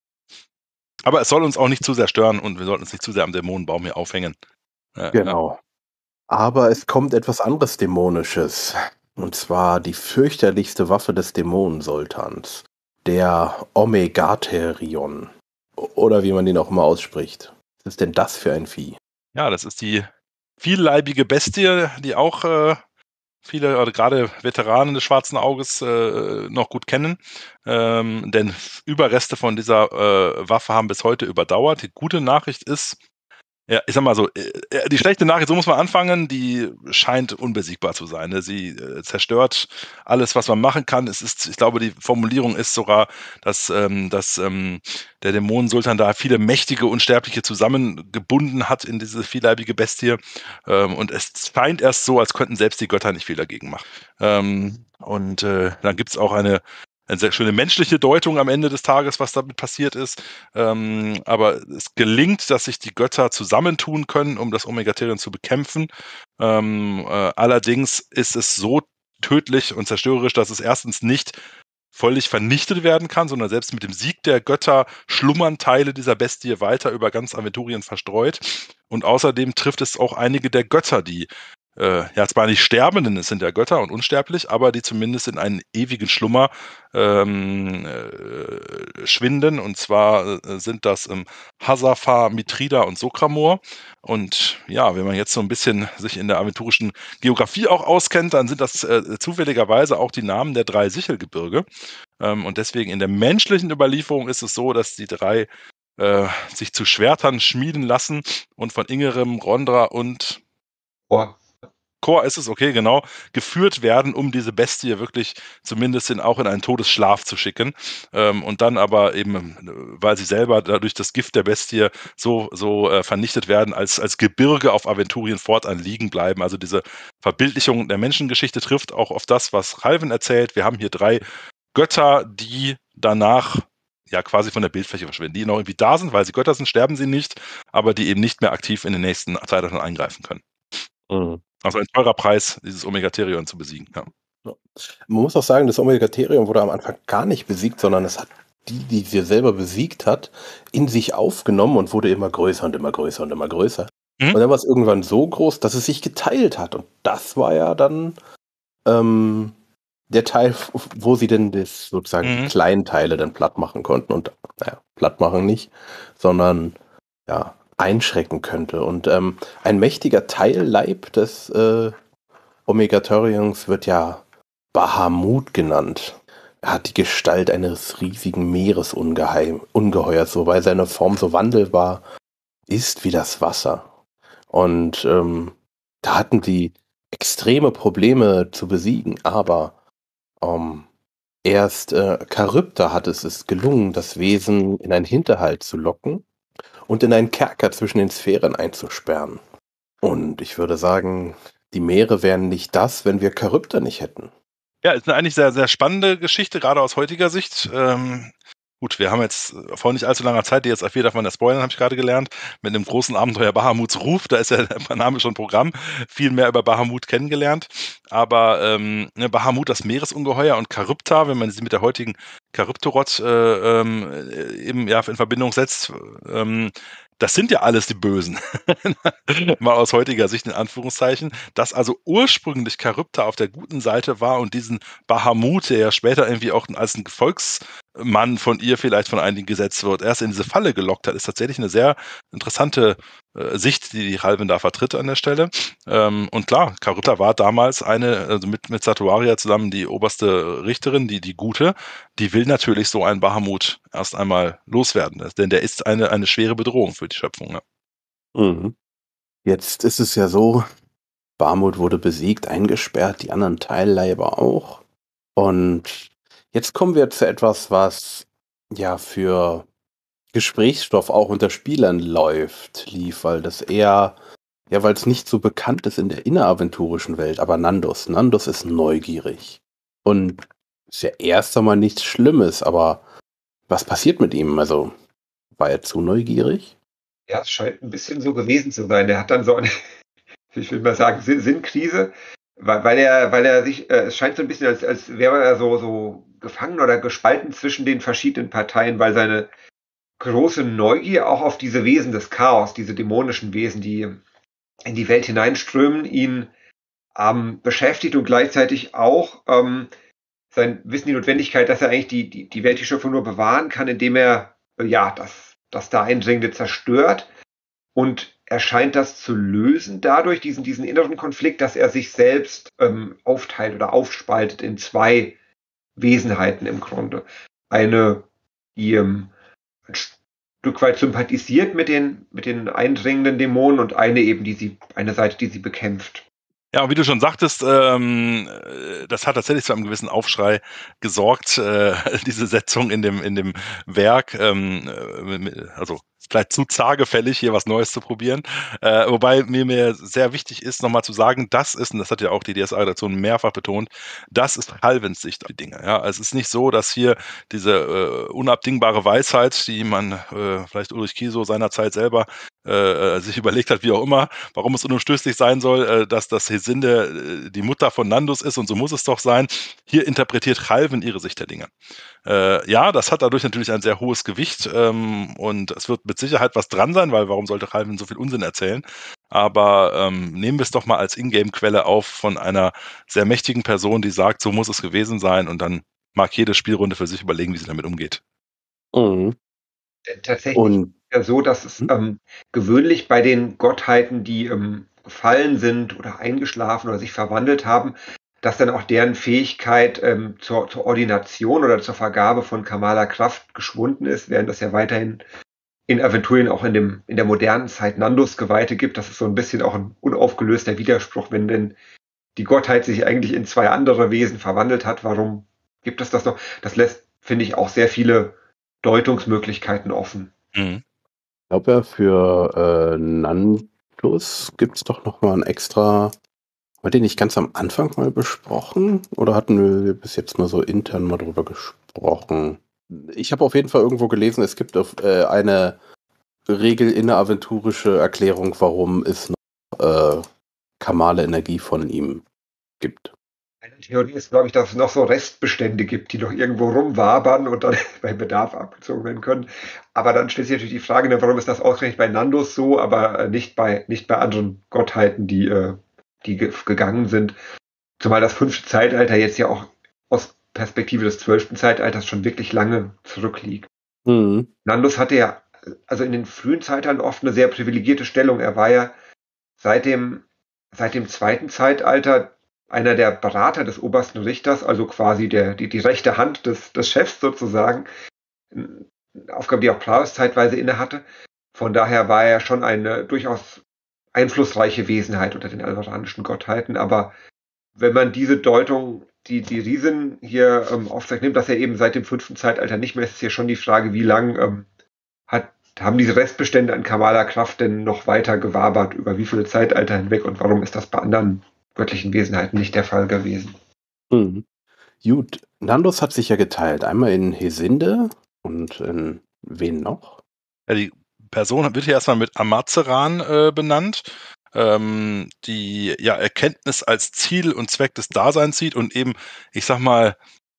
aber es soll uns auch nicht zu sehr stören und wir sollten uns nicht zu sehr am Dämonenbaum hier aufhängen. Äh, ja. Genau. Aber es kommt etwas anderes Dämonisches. Und zwar die fürchterlichste Waffe des Dämonensultans. Der Omegatherion. O- Oder wie man den auch immer ausspricht. Was ist denn das für ein Vieh? Ja, das ist die vielleibige Bestie, die auch äh, viele, oder gerade Veteranen des Schwarzen Auges äh, noch gut kennen. Ähm, denn Überreste von dieser äh, Waffe haben bis heute überdauert. Die gute Nachricht ist, ja, ich sag mal so, äh, die schlechte Nachricht, so muss man anfangen, die scheint unbesiegbar zu sein. Ne? Sie äh, zerstört alles, was man machen kann. Es ist, ich glaube, die Formulierung ist sogar, dass, ähm, dass ähm, der Dämonensultan da viele mächtige Unsterbliche zusammengebunden hat in diese vielleibige Bestie. Ähm, und es scheint erst so, als könnten selbst die Götter nicht viel dagegen machen. Ähm, und äh, dann gibt es auch eine eine sehr schöne menschliche Deutung am Ende des Tages, was damit passiert ist. Ähm, aber es gelingt, dass sich die Götter zusammentun können, um das Omegatherion zu bekämpfen. Ähm, äh, allerdings ist es so tödlich und zerstörerisch, dass es erstens nicht völlig vernichtet werden kann, sondern selbst mit dem Sieg der Götter schlummern Teile dieser Bestie weiter über ganz Aventurien verstreut. Und außerdem trifft es auch einige der Götter, die äh, ja zwar nicht sterben, denn es sind ja Götter und unsterblich, aber die zumindest in einen ewigen Schlummer ähm, äh, schwinden. Und zwar äh, sind das ähm, Hasaphar, Mithrida und Sokramor. Und ja, wenn man jetzt so ein bisschen sich in der aventurischen Geografie auch auskennt, dann sind das äh, zufälligerweise auch die Namen der drei Sichelgebirge. Ähm, und deswegen in der menschlichen Überlieferung ist es so, dass die drei äh, sich zu Schwertern schmieden lassen und von Ingerem, Rondra und Boah. Chor ist es, okay, genau, geführt werden, um diese Bestie wirklich zumindest in, auch in einen Todesschlaf zu schicken. Ähm, und dann aber eben, äh, weil sie selber dadurch das Gift der Bestie so, so äh, vernichtet werden, als, als Gebirge auf Aventurien fortan liegen bleiben. Also diese Verbildlichung der Menschengeschichte trifft auch auf das, was Ralven erzählt. Wir haben hier drei Götter, die danach ja quasi von der Bildfläche verschwinden, die noch irgendwie da sind, weil sie Götter sind, sterben sie nicht, aber die eben nicht mehr aktiv in den nächsten Zeitaltern eingreifen können. Mhm. Also ein teurer Preis, dieses Omegatherion zu besiegen. Ja. Man muss auch sagen, das Omegatherium wurde am Anfang gar nicht besiegt, sondern es hat die, die sie selber besiegt hat, in sich aufgenommen und wurde immer größer und immer größer und immer größer. Mhm. Und dann war es irgendwann so groß, dass es sich geteilt hat. Und das war ja dann ähm, der Teil, wo sie denn das sozusagen Mhm. die kleinen Teile dann platt machen konnten. Und naja, platt machen nicht, sondern ja, einschrecken könnte. Und ähm, ein mächtiger Teilleib des äh, Omegatheriums wird ja Bahamut genannt. Er hat die Gestalt eines riesigen Meeresungeheuers, wobei seine Form so wandelbar ist wie das Wasser. Und ähm, da hatten sie extreme Probleme zu besiegen, aber ähm, erst äh, Charybda hat es, es gelungen, das Wesen in einen Hinterhalt zu locken und in einen Kerker zwischen den Sphären einzusperren. Und ich würde sagen, die Meere wären nicht das, wenn wir Charybda nicht hätten. Ja, ist eine eigentlich sehr, sehr spannende Geschichte, gerade aus heutiger Sicht. Ähm, gut, wir haben jetzt vor nicht allzu langer Zeit, die jetzt viel darf man ja spoilern, habe ich gerade gelernt, mit einem großen Abenteuer Bahamuts Ruf, da ist ja der Name schon Programm, viel mehr über Bahamut kennengelernt. Aber ähm, ne, Bahamut, das Meeresungeheuer, und Charybda, wenn man sie mit der heutigen Charybdorot äh, ähm, eben ja in Verbindung setzt, ähm, das sind ja alles die Bösen. Mal aus heutiger Sicht in Anführungszeichen. Dass also ursprünglich Charybda auf der guten Seite war und diesen Bahamut, der ja später irgendwie auch als ein Gefolgsmann von ihr vielleicht von einigen gesetzt wird, erst in diese Falle gelockt hat, ist tatsächlich eine sehr interessante äh, Sicht, die die Ralven da vertritt an der Stelle. Ähm, und klar, Charybda war damals eine, also mit, mit Satuaria zusammen die oberste Richterin, die, die Gute, die will natürlich so einen Bahamut erst einmal loswerden, denn der ist eine, eine schwere Bedrohung für die Schöpfung. Ne? Mhm. Jetzt ist es ja so, Bahamut wurde besiegt, eingesperrt, die anderen Teilleiber auch. Und jetzt kommen wir zu etwas, was ja für Gesprächsstoff auch unter Spielern läuft, lief, weil das eher, ja, weil es nicht so bekannt ist in der inneraventurischen Welt, aber Nandus. Nandus ist neugierig. Und ist ja erst einmal nichts Schlimmes, aber was passiert mit ihm? Also, war er zu neugierig? Ja, es scheint ein bisschen so gewesen zu sein. Der hat dann so eine, ich würde mal sagen, Sinn Sinnkrise, weil, weil er, weil er sich, äh, es scheint so ein bisschen, als, als wäre er so, so gefangen oder gespalten zwischen den verschiedenen Parteien, weil seine große Neugier auch auf diese Wesen des Chaos, diese dämonischen Wesen, die in die Welt hineinströmen, ihn ähm, beschäftigt und gleichzeitig auch ähm, sein Wissen, die Notwendigkeit, dass er eigentlich die, die, die Welt, die Schöpfung nur bewahren kann, indem er äh, ja das, das da Eindringende zerstört. Und er scheint das zu lösen dadurch, diesen, diesen inneren Konflikt, dass er sich selbst ähm, aufteilt oder aufspaltet in zwei Wesenheiten im Grunde. Eine, die ähm, ein Stück weit sympathisiert mit den, mit den eindringenden Dämonen, und eine eben, die sie, eine Seite, die sie bekämpft. Ja, und wie du schon sagtest, ähm, das hat tatsächlich zu einem gewissen Aufschrei gesorgt, äh, diese Setzung in dem, in dem Werk. Ähm, also vielleicht zu zagefällig, hier was Neues zu probieren. Äh, wobei mir, mir sehr wichtig ist, nochmal zu sagen, das ist, und das hat ja auch die D S A-Redaktion mehrfach betont, das ist Ralvens Sicht auf die Dinge. Ja? Es ist nicht so, dass hier diese äh, unabdingbare Weisheit, die man äh, vielleicht Ulrich Kiesow seinerzeit selber äh, sich überlegt hat, wie auch immer, warum es unumstößlich sein soll, äh, dass das Hesinde äh, die Mutter von Nandus ist, und so muss es doch sein. Hier interpretiert Ralven ihre Sicht der Dinge. Äh, ja, das hat dadurch natürlich ein sehr hohes Gewicht, ähm, und es wird mit Sicherheit was dran sein, weil warum sollte Ralven so viel Unsinn erzählen? aber ähm, nehmen wir es doch mal als Ingame-Quelle auf von einer sehr mächtigen Person, die sagt, so muss es gewesen sein, und dann mag jede Spielrunde für sich überlegen, wie sie damit umgeht. Mhm. Tatsächlich Und ist ja so, dass es Hm? ähm, gewöhnlich bei den Gottheiten, die ähm, gefallen sind oder eingeschlafen oder sich verwandelt haben, dass dann auch deren Fähigkeit ähm, zur, zur Ordination oder zur Vergabe von kamaler Kraft geschwunden ist, während es ja weiterhin in Aventurien auch in, dem, in der modernen Zeit Nandus-Geweihte gibt. Das ist so ein bisschen auch ein unaufgelöster Widerspruch, wenn denn die Gottheit sich eigentlich in zwei andere Wesen verwandelt hat. Warum gibt es das noch? Das lässt, finde ich, auch sehr viele Deutungsmöglichkeiten offen. Mhm. ich glaube ja, für äh, Nandus gibt es doch noch mal ein extra. Haben wir den nicht ganz am Anfang mal besprochen? Oder hatten wir bis jetzt nur so intern mal drüber gesprochen? Ich habe auf jeden Fall irgendwo gelesen, es gibt auf, äh, eine Regel inneraventurisch,e Erklärung, warum es noch äh, kamale Energie von ihm gibt. Eine Theorie ist, glaube ich, dass es noch so Restbestände gibt, die noch irgendwo rumwabern und dann bei Bedarf abgezogen werden können. Aber dann stellt sich natürlich die Frage, ne, warum ist das ausgerechnet bei Nandus so, aber äh, nicht bei, nicht bei anderen Gottheiten, die, äh, die ge gegangen sind. Zumal das fünfte Zeitalter jetzt ja auch aus Perspektive des zwölften Zeitalters schon wirklich lange zurückliegt. Mhm. Nandus hatte ja also in den frühen Zeitaltern oft eine sehr privilegierte Stellung. Er war ja seit dem, seit dem zweiten Zeitalter einer der Berater des obersten Richters, also quasi der, die, die rechte Hand des, des Chefs sozusagen. Eine Aufgabe, die auch Plaus zeitweise innehatte. Von daher war er schon eine durchaus einflussreiche Wesenheit unter den alvaranischen Gottheiten. Aber wenn man diese Deutung, die die Riesen hier ähm, aufzeigt, nimmt, dass er eben seit dem fünften Zeitalter nicht mehr ist, ist ja schon die Frage, wie lang ähm, hat, haben diese Restbestände an kamaler Kraft denn noch weiter gewabert, über wie viele Zeitalter hinweg, und warum ist das bei anderen göttlichen Wesenheiten nicht der Fall gewesen? Mhm. Gut, Nandus hat sich ja geteilt. Einmal in Hesinde und in wen noch? Ja, die Person wird hier erstmal mit Amazeran äh, benannt, ähm, die ja Erkenntnis als Ziel und Zweck des Daseins sieht und eben, ich sag mal,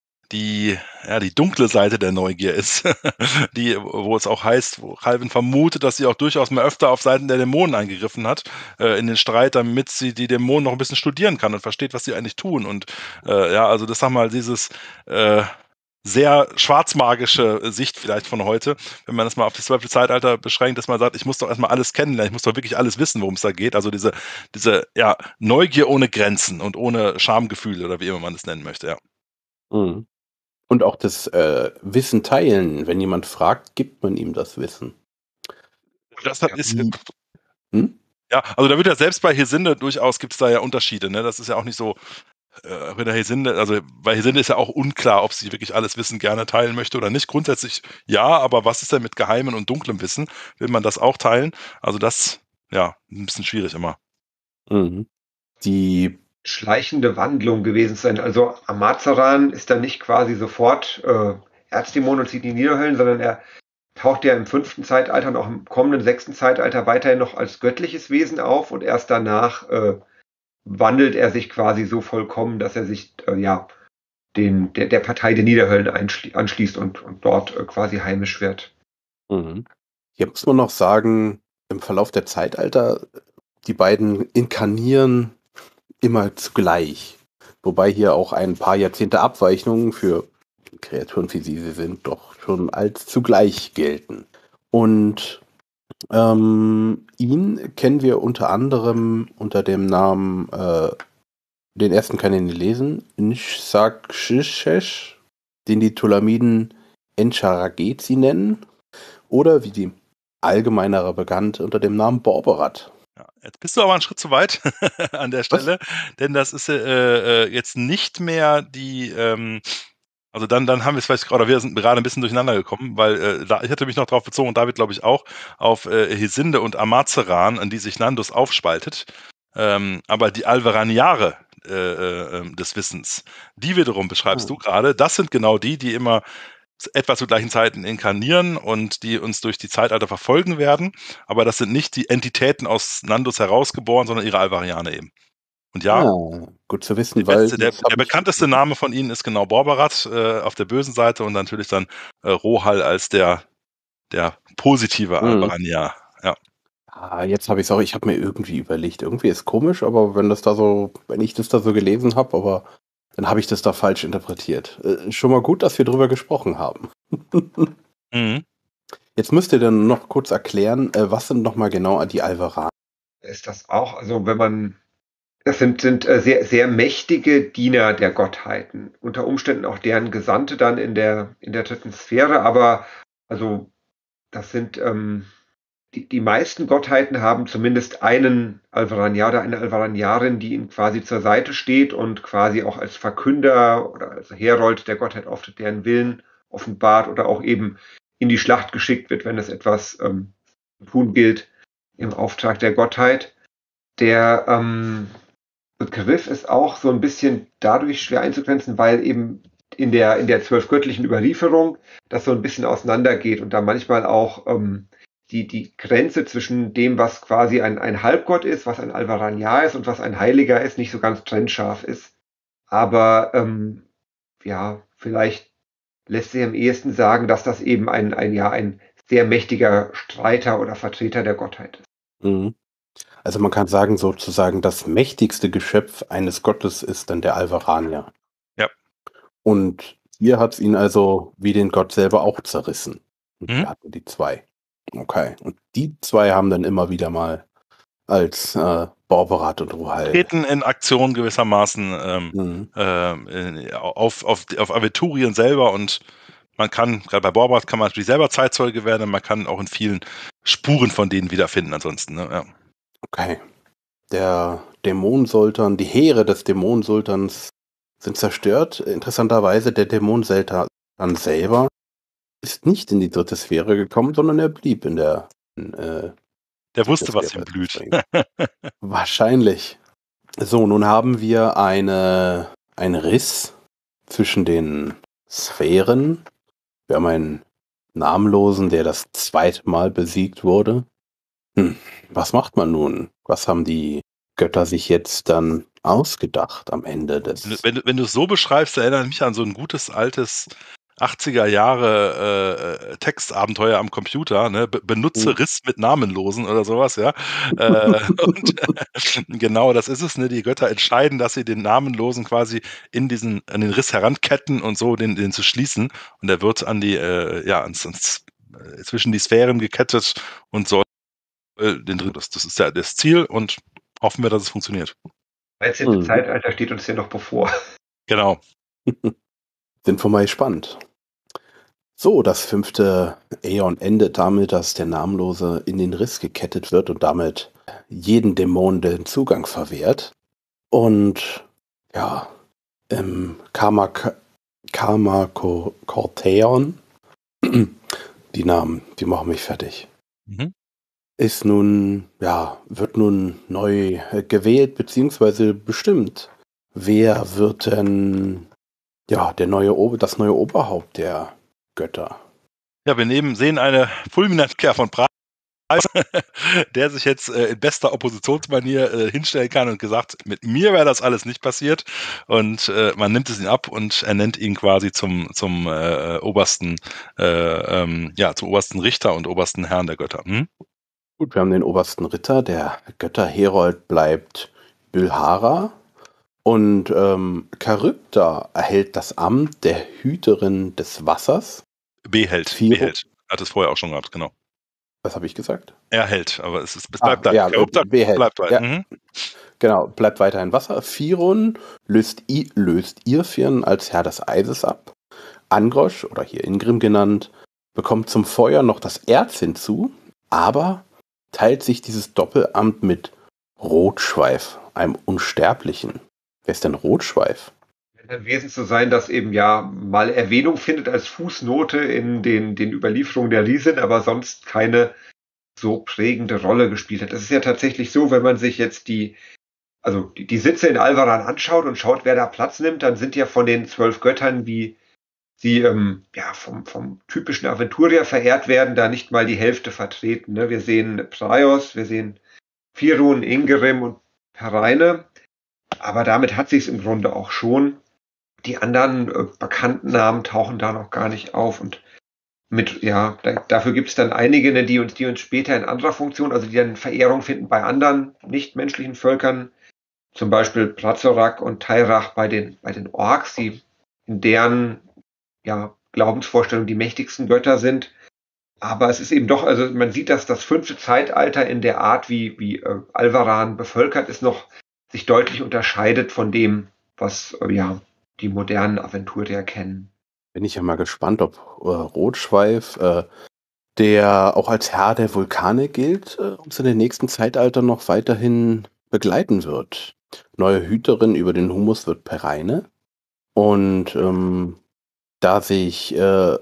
die, ja, die dunkle Seite der Neugier ist, die, wo es auch heißt, wo Calvin vermutet, dass sie auch durchaus mal öfter auf Seiten der Dämonen eingegriffen hat, äh, in den Streit, damit sie die Dämonen noch ein bisschen studieren kann und versteht, was sie eigentlich tun. Und äh, ja, also das sag mal, dieses äh, sehr schwarzmagische Sicht vielleicht von heute, wenn man das mal auf das zwölfte Zeitalter beschränkt, dass man sagt, ich muss doch erstmal alles kennenlernen, ich muss doch wirklich alles wissen, worum es da geht. Also diese, diese ja, Neugier ohne Grenzen und ohne Schamgefühle oder wie immer man es nennen möchte, ja. Mhm. Und auch das äh, Wissen teilen. Wenn jemand fragt, gibt man ihm das Wissen. Das hat, ist, Wie- Hm? ja, also da wird ja selbst bei Hesinde durchaus, gibt es da ja Unterschiede, ne? Das ist ja auch nicht so, äh, bei der Hesinde, also bei Hesinde ist ja auch unklar, ob sie wirklich alles Wissen gerne teilen möchte oder nicht. Grundsätzlich ja, aber was ist denn mit geheimem und dunklem Wissen? Will man das auch teilen? Also das, ja, ein bisschen schwierig immer. Mhm. Die Schleichende Wandlung gewesen sein. Also Amazeran ist dann nicht quasi sofort äh, Erzdämon und zieht die Niederhöllen, sondern er taucht ja im fünften Zeitalter und auch im kommenden sechsten Zeitalter weiterhin noch als göttliches Wesen auf, und erst danach äh, wandelt er sich quasi so vollkommen, dass er sich äh, ja den, der, der Partei der Niederhöllen anschließt und, und dort äh, quasi heimisch wird. Mhm. Hier muss man noch sagen, im Verlauf der Zeitalter, die beiden inkarnieren immer zugleich. Wobei hier auch ein paar Jahrzehnte Abweichungen für Kreaturen, wie sie sind, doch schon als zugleich gelten. Und ähm, ihn kennen wir unter anderem unter dem Namen, äh, den ersten kann ich nicht lesen, Nshak-Shishesh, den die Tulamiden Encharagezi nennen, oder wie die allgemeinere bekannt unter dem Namen Borberat. Ja, jetzt bist du aber einen Schritt zu weit an der Stelle, denn das ist äh, äh, jetzt nicht mehr die, ähm, also dann, dann haben wir es vielleicht gerade, wir sind gerade ein bisschen durcheinander gekommen, weil äh, da, ich hatte mich noch darauf bezogen, und David glaube ich auch, auf äh, Hesinde und Amazeran, an die sich Nandus aufspaltet. Ähm, aber die Alvaraniare äh, äh, des Wissens, die wiederum beschreibst Ah. du gerade, das sind genau die, die immer etwa zu gleichen Zeiten inkarnieren und die uns durch die Zeitalter verfolgen werden. Aber das sind nicht die Entitäten aus Nandus herausgeboren, sondern ihre Alvariane eben. Und ja, Ah, gut zu wissen, der, weil beste, der, das hab der ich- bekannteste Name von ihnen ist genau Borberat äh, auf der bösen Seite und natürlich dann äh, Rohal als der, der positive Mhm. Alvaranier. Ja. Ah, jetzt habe ich es auch, ich habe mir irgendwie überlegt, irgendwie ist komisch, aber wenn das da so, wenn ich das da so gelesen habe, aber dann habe ich das da falsch interpretiert. Äh, schon mal gut, dass wir drüber gesprochen haben. Mhm. Jetzt müsst ihr dann noch kurz erklären, äh, was sind nochmal genau die Alvaraner? Ist das auch, also wenn man, das sind, sind äh, sehr, sehr mächtige Diener der Gottheiten, unter Umständen auch deren Gesandte dann in der, in der dritten Sphäre, aber also das sind, ähm, die, die meisten Gottheiten haben zumindest einen Alvaranianer oder eine Alvaraniarin, die ihnen quasi zur Seite steht und quasi auch als Verkünder oder als Herold der Gottheit auftritt, deren Willen offenbart oder auch eben in die Schlacht geschickt wird, wenn es etwas ähm, zu tun gilt im Auftrag der Gottheit. Der ähm, Begriff ist auch so ein bisschen dadurch schwer einzugrenzen, weil eben in der, in der zwölfgöttlichen Überlieferung das so ein bisschen auseinandergeht und da manchmal auch ähm, die, die Grenze zwischen dem, was quasi ein, ein Halbgott ist, was ein Alvaraniar ist und was ein Heiliger ist, nicht so ganz trennscharf ist. Aber ähm, ja, vielleicht lässt sich am ehesten sagen, dass das eben ein, ein, ja, ein sehr mächtiger Streiter oder Vertreter der Gottheit ist. Mhm. Also man kann sagen, sozusagen das mächtigste Geschöpf eines Gottes ist dann der Alvaranier. Ja. Und hier hat es ihn also wie den Gott selber auch zerrissen. Und Mhm. wir hatten die zwei. Okay. Und die zwei haben dann immer wieder mal als äh, Borberat und Ruhal. Treten in Aktion gewissermaßen ähm, Mhm. äh, auf, auf, auf Aventurien selber und man kann, gerade bei Borbat kann man natürlich selber Zeitzeuge werden und man kann auch in vielen Spuren von denen wiederfinden ansonsten. Ne? Ja. Okay. Der Dämonensultan, die Heere des Dämonensultans sind zerstört. Interessanterweise, der Dämonensultan selber ist nicht in die dritte Sphäre gekommen, sondern er blieb in der äh, Der wusste, was Sphäre ihm blüht. springen. Wahrscheinlich. So, nun haben wir eine, einen Riss zwischen den Sphären. Wir haben einen Namenlosen, der das zweite Mal besiegt wurde. Hm, was macht man nun? Was haben die Götter sich jetzt dann ausgedacht am Ende des... Wenn du, wenn du es so beschreibst, erinnert mich an so ein gutes altes achtziger Jahre äh, Textabenteuer am Computer, ne? Be benutze Hm. Riss mit Namenlosen oder sowas, ja. äh, und genau, das ist es, ne? Die Götter entscheiden, dass sie den Namenlosen quasi in diesen, an den Riss heranketten und so den, den zu schließen. Und er wird an die, äh, ja, ans, ans, äh, zwischen die Sphären gekettet und soll äh, den Dritten. Das, das ist ja das Ziel und hoffen wir, dass es funktioniert. dreizehnte Mhm. Zeitalter steht uns ja noch bevor. Genau. Sind wir mal gespannt. So, das fünfte Äon endet damit, dass der Namenlose in den Riss gekettet wird und damit jeden Dämon den Zugang verwehrt. Und ja, im Karma, Karma Corteon, die Namen, die machen mich fertig, Mhm. ist nun, ja, wird nun neu gewählt bzw. bestimmt. Wer wird denn, ja, der neue, Ober- das neue Oberhaupt der Götter? Ja, wir nehmen, sehen eine Fulminant-Kehr von Preis, der sich jetzt äh, in bester Oppositionsmanier äh, hinstellen kann und gesagt, mit mir wäre das alles nicht passiert. Und äh, man nimmt es ihn ab und er nennt ihn quasi zum, zum äh, obersten, äh, ähm, ja, zum obersten Richter und obersten Herrn der Götter. Hm? Gut, wir haben den obersten Ritter, der Götterherold bleibt Bülhara und ähm, Charybda erhält das Amt der Hüterin des Wassers. Behält, Firo- behält. Hat es vorher auch schon gehabt, genau. Was habe ich gesagt? Er hält, aber es, ist, es Ah, bleibt da. ja, Charybda behält. bleibt bei. Ja, Mhm. genau, bleibt weiterhin Wasser. Firon löst, I, löst Irfirn als Herr des Eises ab. Angrosch, oder hier Ingrim genannt, bekommt zum Feuer noch das Erz hinzu, aber teilt sich dieses Doppelamt mit Rotschweif, einem Unsterblichen. Wer ist denn Rotschweif? Ein Wesen zu sein, das eben ja mal Erwähnung findet als Fußnote in den, den Überlieferungen der Riesen, aber sonst keine so prägende Rolle gespielt hat. Das ist ja tatsächlich so, wenn man sich jetzt die, also die, die Sitze in Alvaran anschaut und schaut, wer da Platz nimmt, dann sind ja von den zwölf Göttern, wie sie ähm, ja, vom, vom typischen Aventurier verehrt werden, da nicht mal die Hälfte vertreten. Ne? Wir sehen Praios, wir sehen Firun, Ingerim und Pereine, aber damit hat sich es im Grunde auch schon. Die anderen äh, bekannten Namen tauchen da noch gar nicht auf. Und mit, ja, da, dafür gibt es dann einige, ne, die uns, die uns später in anderer Funktion, also die dann Verehrung finden bei anderen nichtmenschlichen Völkern, zum Beispiel Prazorak und Tairach bei den, bei den Orks, die in deren ja, Glaubensvorstellung die mächtigsten Götter sind. Aber es ist eben doch, also man sieht, dass das fünfte Zeitalter in der Art, wie, wie äh, Alvaran bevölkert ist, noch sich deutlich unterscheidet von dem, was äh, ja, die modernen Aventurier kennen. Bin ich ja mal gespannt, ob äh, Rotschweif, äh, der auch als Herr der Vulkane gilt, äh, uns in den nächsten Zeitaltern noch weiterhin begleiten wird. Neue Hüterin über den Humus wird Pereine. Und ähm, da sich äh,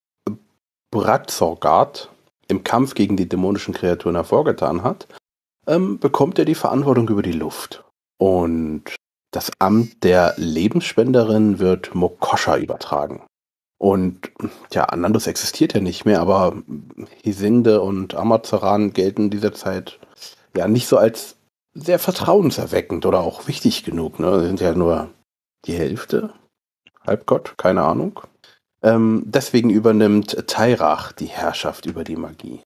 Bratzorgard im Kampf gegen die dämonischen Kreaturen hervorgetan hat, ähm, bekommt er die Verantwortung über die Luft. Und das Amt der Lebensspenderin wird Mokosha übertragen. Und ja, Anandus existiert ja nicht mehr, aber Hisinde und Amazoran gelten in dieser Zeit ja nicht so als sehr vertrauenserweckend oder auch wichtig genug. Ne? Sie sind ja nur die Hälfte, Halbgott, keine Ahnung. Ähm, deswegen übernimmt Tairach die Herrschaft über die Magie.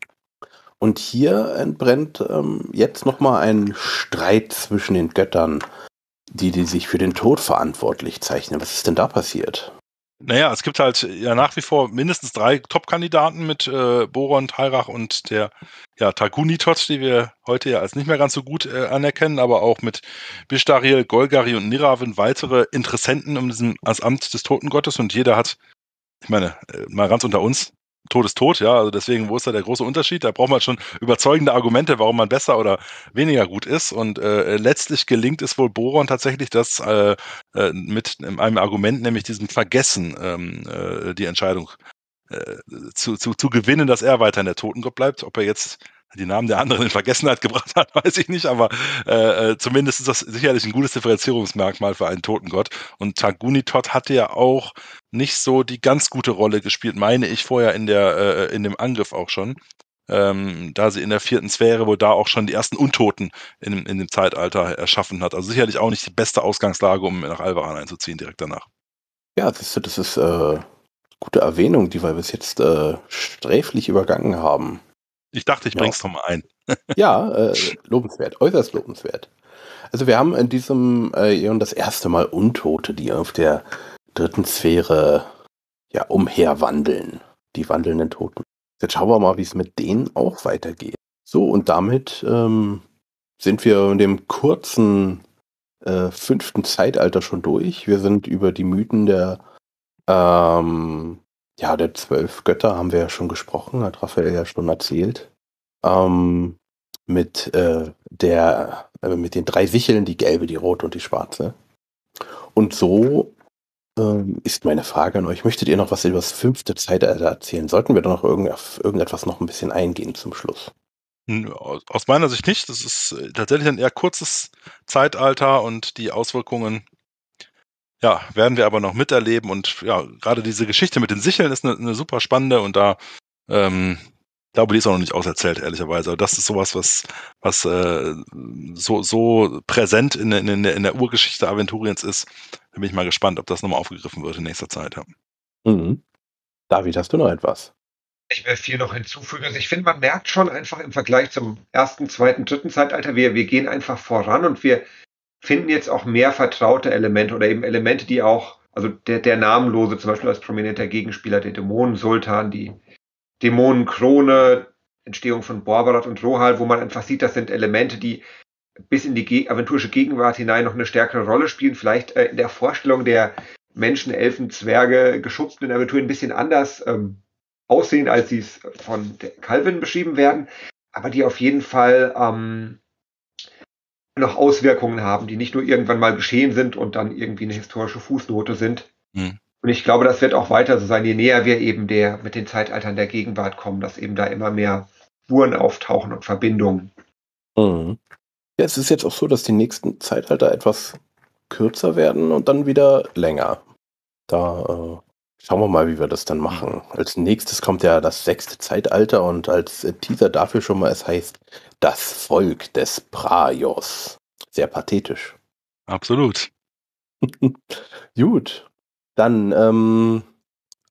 Und hier entbrennt ähm, jetzt nochmal ein Streit zwischen den Göttern, die, die sich für den Tod verantwortlich zeichnen. Was ist denn da passiert? Naja, es gibt halt ja nach wie vor mindestens drei Top-Kandidaten mit äh, Boron, Tairach und der ja, Tagunitot, die wir heute ja als nicht mehr ganz so gut äh, anerkennen, aber auch mit Bishtariel, Golgari und Niravin weitere Interessenten um diesen, als Amt des Totengottes, und jeder hat, ich meine, äh, mal ganz unter uns, Tod ist tot, ja, also deswegen, wo ist da der große Unterschied? Da braucht man schon überzeugende Argumente, warum man besser oder weniger gut ist, und äh, letztlich gelingt es wohl Boron tatsächlich, das äh, äh, mit einem Argument, nämlich diesem Vergessen, ähm, äh, die Entscheidung äh, zu, zu, zu gewinnen, dass er weiter in der Totengott bleibt. Ob er jetzt die Namen der anderen in Vergessenheit gebracht hat, weiß ich nicht, aber äh, zumindest ist das sicherlich ein gutes Differenzierungsmerkmal für einen Totengott. Und Tagunitot hatte ja auch nicht so die ganz gute Rolle gespielt, meine ich, vorher in der äh, in dem Angriff auch schon. Ähm, da sie in der vierten Sphäre, wo da auch schon die ersten Untoten in, in dem Zeitalter erschaffen hat. Also sicherlich auch nicht die beste Ausgangslage, um nach Alvaran einzuziehen, direkt danach. Ja, das, das ist äh, gute Erwähnung, die wir bis jetzt äh, sträflich übergangen haben. Ich dachte, ich Ja. bring's doch mal ein. Ja, äh, lobenswert, äußerst lobenswert. Also wir haben in diesem äh, Eon das erste Mal Untote, die auf der dritten Sphäre ja umherwandeln. Die wandelnden Toten. Jetzt schauen wir mal, wie es mit denen auch weitergeht. So, und damit ähm, sind wir in dem kurzen äh, fünften Zeitalter schon durch. Wir sind über die Mythen der ähm, ja, der zwölf Götter haben wir ja schon gesprochen, hat Raphael ja schon erzählt. Ähm, mit äh, der äh, mit den drei Sicheln, die gelbe, die rote und die schwarze. Und so ähm, ist meine Frage an euch: Möchtet ihr noch was über das fünfte Zeitalter erzählen? Sollten wir da noch irgend, auf irgendetwas noch ein bisschen eingehen zum Schluss? Aus, aus meiner Sicht nicht. Das ist äh, tatsächlich ein eher kurzes Zeitalter, und die Auswirkungen, ja, werden wir aber noch miterleben. Und ja, gerade diese Geschichte mit den Sicheln ist eine, eine super spannende, und da ähm, glaube, die ist auch noch nicht auserzählt, ehrlicherweise. Aber das ist sowas, was, was äh, so, so präsent in, in, in, der, in der Urgeschichte Aventuriens ist. Da bin ich mal gespannt, ob das nochmal aufgegriffen wird in nächster Zeit. Ja. Mhm. David, hast du noch etwas? Ich will viel noch hinzufügen. Also ich finde, man merkt schon einfach im Vergleich zum ersten, zweiten, dritten Zeitalter, wir, wir gehen einfach voran und wir finden jetzt auch mehr vertraute Elemente oder eben Elemente, die auch, also der, der Namenlose zum Beispiel als prominenter Gegenspieler, der Dämonensultan, die Dämonenkrone, Entstehung von Borbarat und Rohal, wo man einfach sieht, das sind Elemente, die bis in die ge- aventurische Gegenwart hinein noch eine stärkere Rolle spielen. Vielleicht äh, in der Vorstellung der Menschen, Elfen, Zwerge, Geschubsten in Aventurien ein bisschen anders ähm, aussehen, als sie es von Calvin beschrieben werden, aber die auf jeden Fall ähm, noch Auswirkungen haben, die nicht nur irgendwann mal geschehen sind und dann irgendwie eine historische Fußnote sind. Mhm. Und ich glaube, das wird auch weiter so sein, je näher wir eben der mit den Zeitaltern der Gegenwart kommen, dass eben da immer mehr Spuren auftauchen und Verbindungen. Mhm. Ja, es ist jetzt auch so, dass die nächsten Zeitalter etwas kürzer werden und dann wieder länger. Da äh, schauen wir mal, wie wir das dann machen. Als nächstes kommt ja das sechste Zeitalter, und als äh, Teaser dafür schon mal, es heißt das Volk des Praios. Sehr pathetisch. Absolut. Gut. Dann, ähm,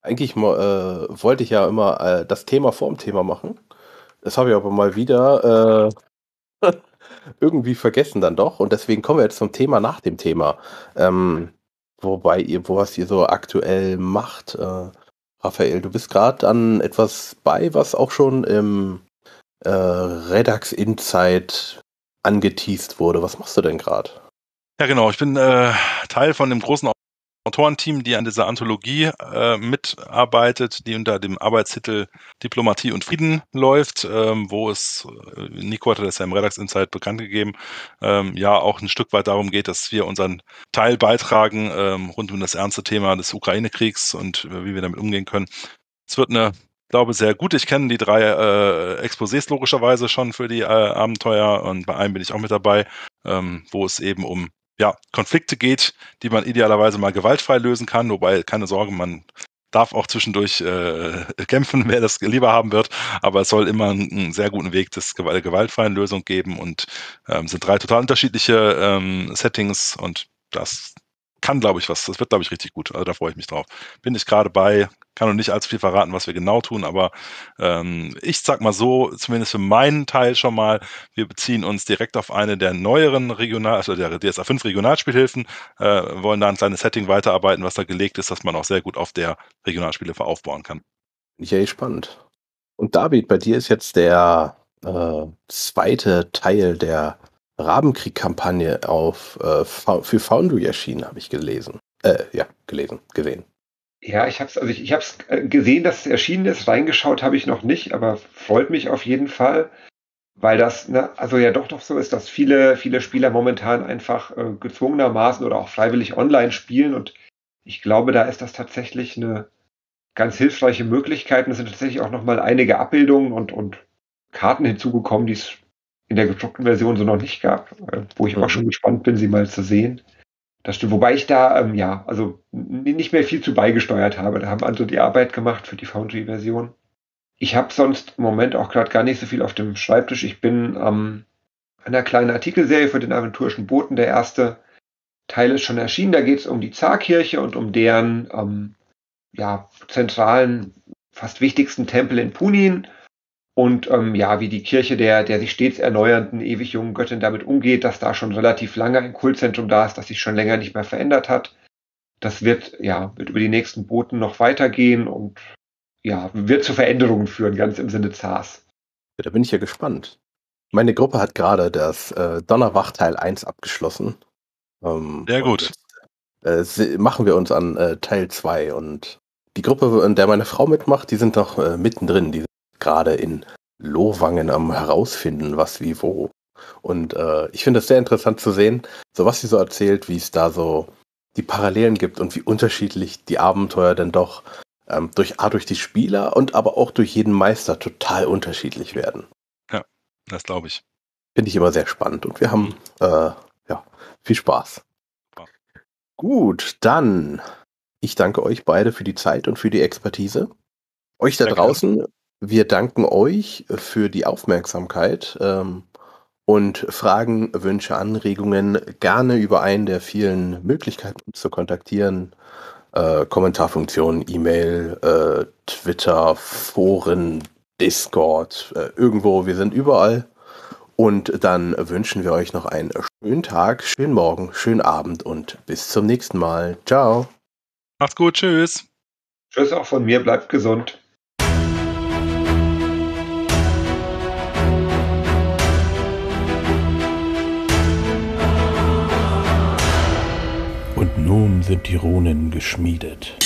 Eigentlich mo- äh, wollte ich ja immer äh, das Thema vorm Thema machen. Das habe ich aber mal wieder äh, irgendwie vergessen dann doch. Und deswegen kommen wir jetzt zum Thema nach dem Thema. Ähm, wobei ihr, wo was ihr so aktuell macht. Äh, Raphael, du bist gerade an etwas bei, was auch schon im äh, Redux Insight angeteased wurde. Was machst du denn gerade? Ja, genau. Ich bin äh, Teil von dem großen Autorenteam, die an dieser Anthologie äh, mitarbeitet, die unter dem Arbeitstitel Diplomatie und Frieden läuft, ähm, wo es, äh, Nico hatte das ja im Redux Insight bekannt gegeben, ähm, ja auch ein Stück weit darum geht, dass wir unseren Teil beitragen ähm, rund um das ernste Thema des Ukraine-Kriegs und äh, wie wir damit umgehen können. Es wird eine, glaube sehr gut. Ich kenne die drei äh, Exposés logischerweise schon für die äh, Abenteuer und bei einem bin ich auch mit dabei, ähm, wo es eben um ja, Konflikte geht, die man idealerweise mal gewaltfrei lösen kann, wobei keine Sorge, man darf auch zwischendurch äh, kämpfen, wer das lieber haben wird, aber es soll immer einen, einen sehr guten Weg des Gewalt, der gewaltfreien Lösung geben und ähm, sind drei total unterschiedliche ähm, Settings und das kann, glaube ich, was, das wird, glaube ich, richtig gut. Also da freue ich mich drauf. Bin ich gerade bei, kann noch nicht allzu viel verraten, was wir genau tun, aber ähm, ich sag mal so, zumindest für meinen Teil schon mal, wir beziehen uns direkt auf eine der neueren Regional, also der D S A fünf Regionalspielhilfen, äh, wollen da ein kleines Setting weiterarbeiten, was da gelegt ist, dass man auch sehr gut auf der Regionalspielhilfe aufbauen kann. Ja, spannend. Und David, bei dir ist jetzt der äh, zweite Teil der Rabenkrieg-Kampagne auf äh, Fou- für Foundry erschienen, habe ich gelesen. Äh, ja, gelesen, gesehen. Ja, ich habe es also ich, ich hab's äh, gesehen, dass es erschienen ist. Reingeschaut habe ich noch nicht, aber freut mich auf jeden Fall, weil das ne, also ja doch doch so ist, dass viele viele Spieler momentan einfach äh, gezwungenermaßen oder auch freiwillig online spielen und ich glaube, da ist das tatsächlich eine ganz hilfreiche Möglichkeit. Und es sind tatsächlich auch noch mal einige Abbildungen und und Karten hinzugekommen, die es in der gedruckten Version so noch nicht gab, äh, wo ich auch Mhm. schon gespannt bin, sie mal zu sehen. Das stimmt, wobei ich da, ähm, ja, also n- nicht mehr viel zu beigesteuert habe. Da haben andere die Arbeit gemacht für die Foundry-Version. Ich habe sonst im Moment auch gerade gar nicht so viel auf dem Schreibtisch. Ich bin ähm, an einer kleinen Artikelserie für den aventurischen Boten. Der erste Teil ist schon erschienen. Da geht es um die Zarkirche und um deren ähm, ja, zentralen, fast wichtigsten Tempel in Punin. Und ähm, ja, wie die Kirche der, der sich stets erneuernden, ewig jungen Göttin damit umgeht, dass da schon relativ lange ein Kultzentrum da ist, das sich schon länger nicht mehr verändert hat. Das wird, ja, wird über die nächsten Boten noch weitergehen und ja, wird zu Veränderungen führen, ganz im Sinne Zars. Ja, da bin ich ja gespannt. Meine Gruppe hat gerade das äh, Donnerwach Teil eins abgeschlossen. Ähm, Sehr und gut. jetzt äh, se- machen wir uns an äh, Teil zwei. Und die Gruppe, in der meine Frau mitmacht, die sind noch äh, mittendrin. Die sind gerade in Lohwangen am herausfinden, was wie wo. Und äh, ich finde es sehr interessant zu sehen, so was sie so erzählt, wie es da so die Parallelen gibt und wie unterschiedlich die Abenteuer denn doch ähm, durch, A, durch die Spieler und aber auch durch jeden Meister total unterschiedlich werden. Das glaube ich. Finde ich immer sehr spannend und wir haben äh, ja, viel Spaß. Ja. Gut, dann ich danke euch beide für die Zeit und für die Expertise. Euch da Sehr draußen, wir danken euch für die Aufmerksamkeit ähm, und Fragen, Wünsche, Anregungen gerne über einen der vielen Möglichkeiten uns zu kontaktieren. Äh, Kommentarfunktion, E-Mail, äh, Twitter, Foren, Discord, äh, irgendwo, wir sind überall. Und dann wünschen wir euch noch einen schönen Tag, schönen Morgen, schönen Abend und bis zum nächsten Mal. Ciao. Macht's gut, tschüss. Tschüss auch von mir, bleibt gesund. Und nun sind die Runen geschmiedet.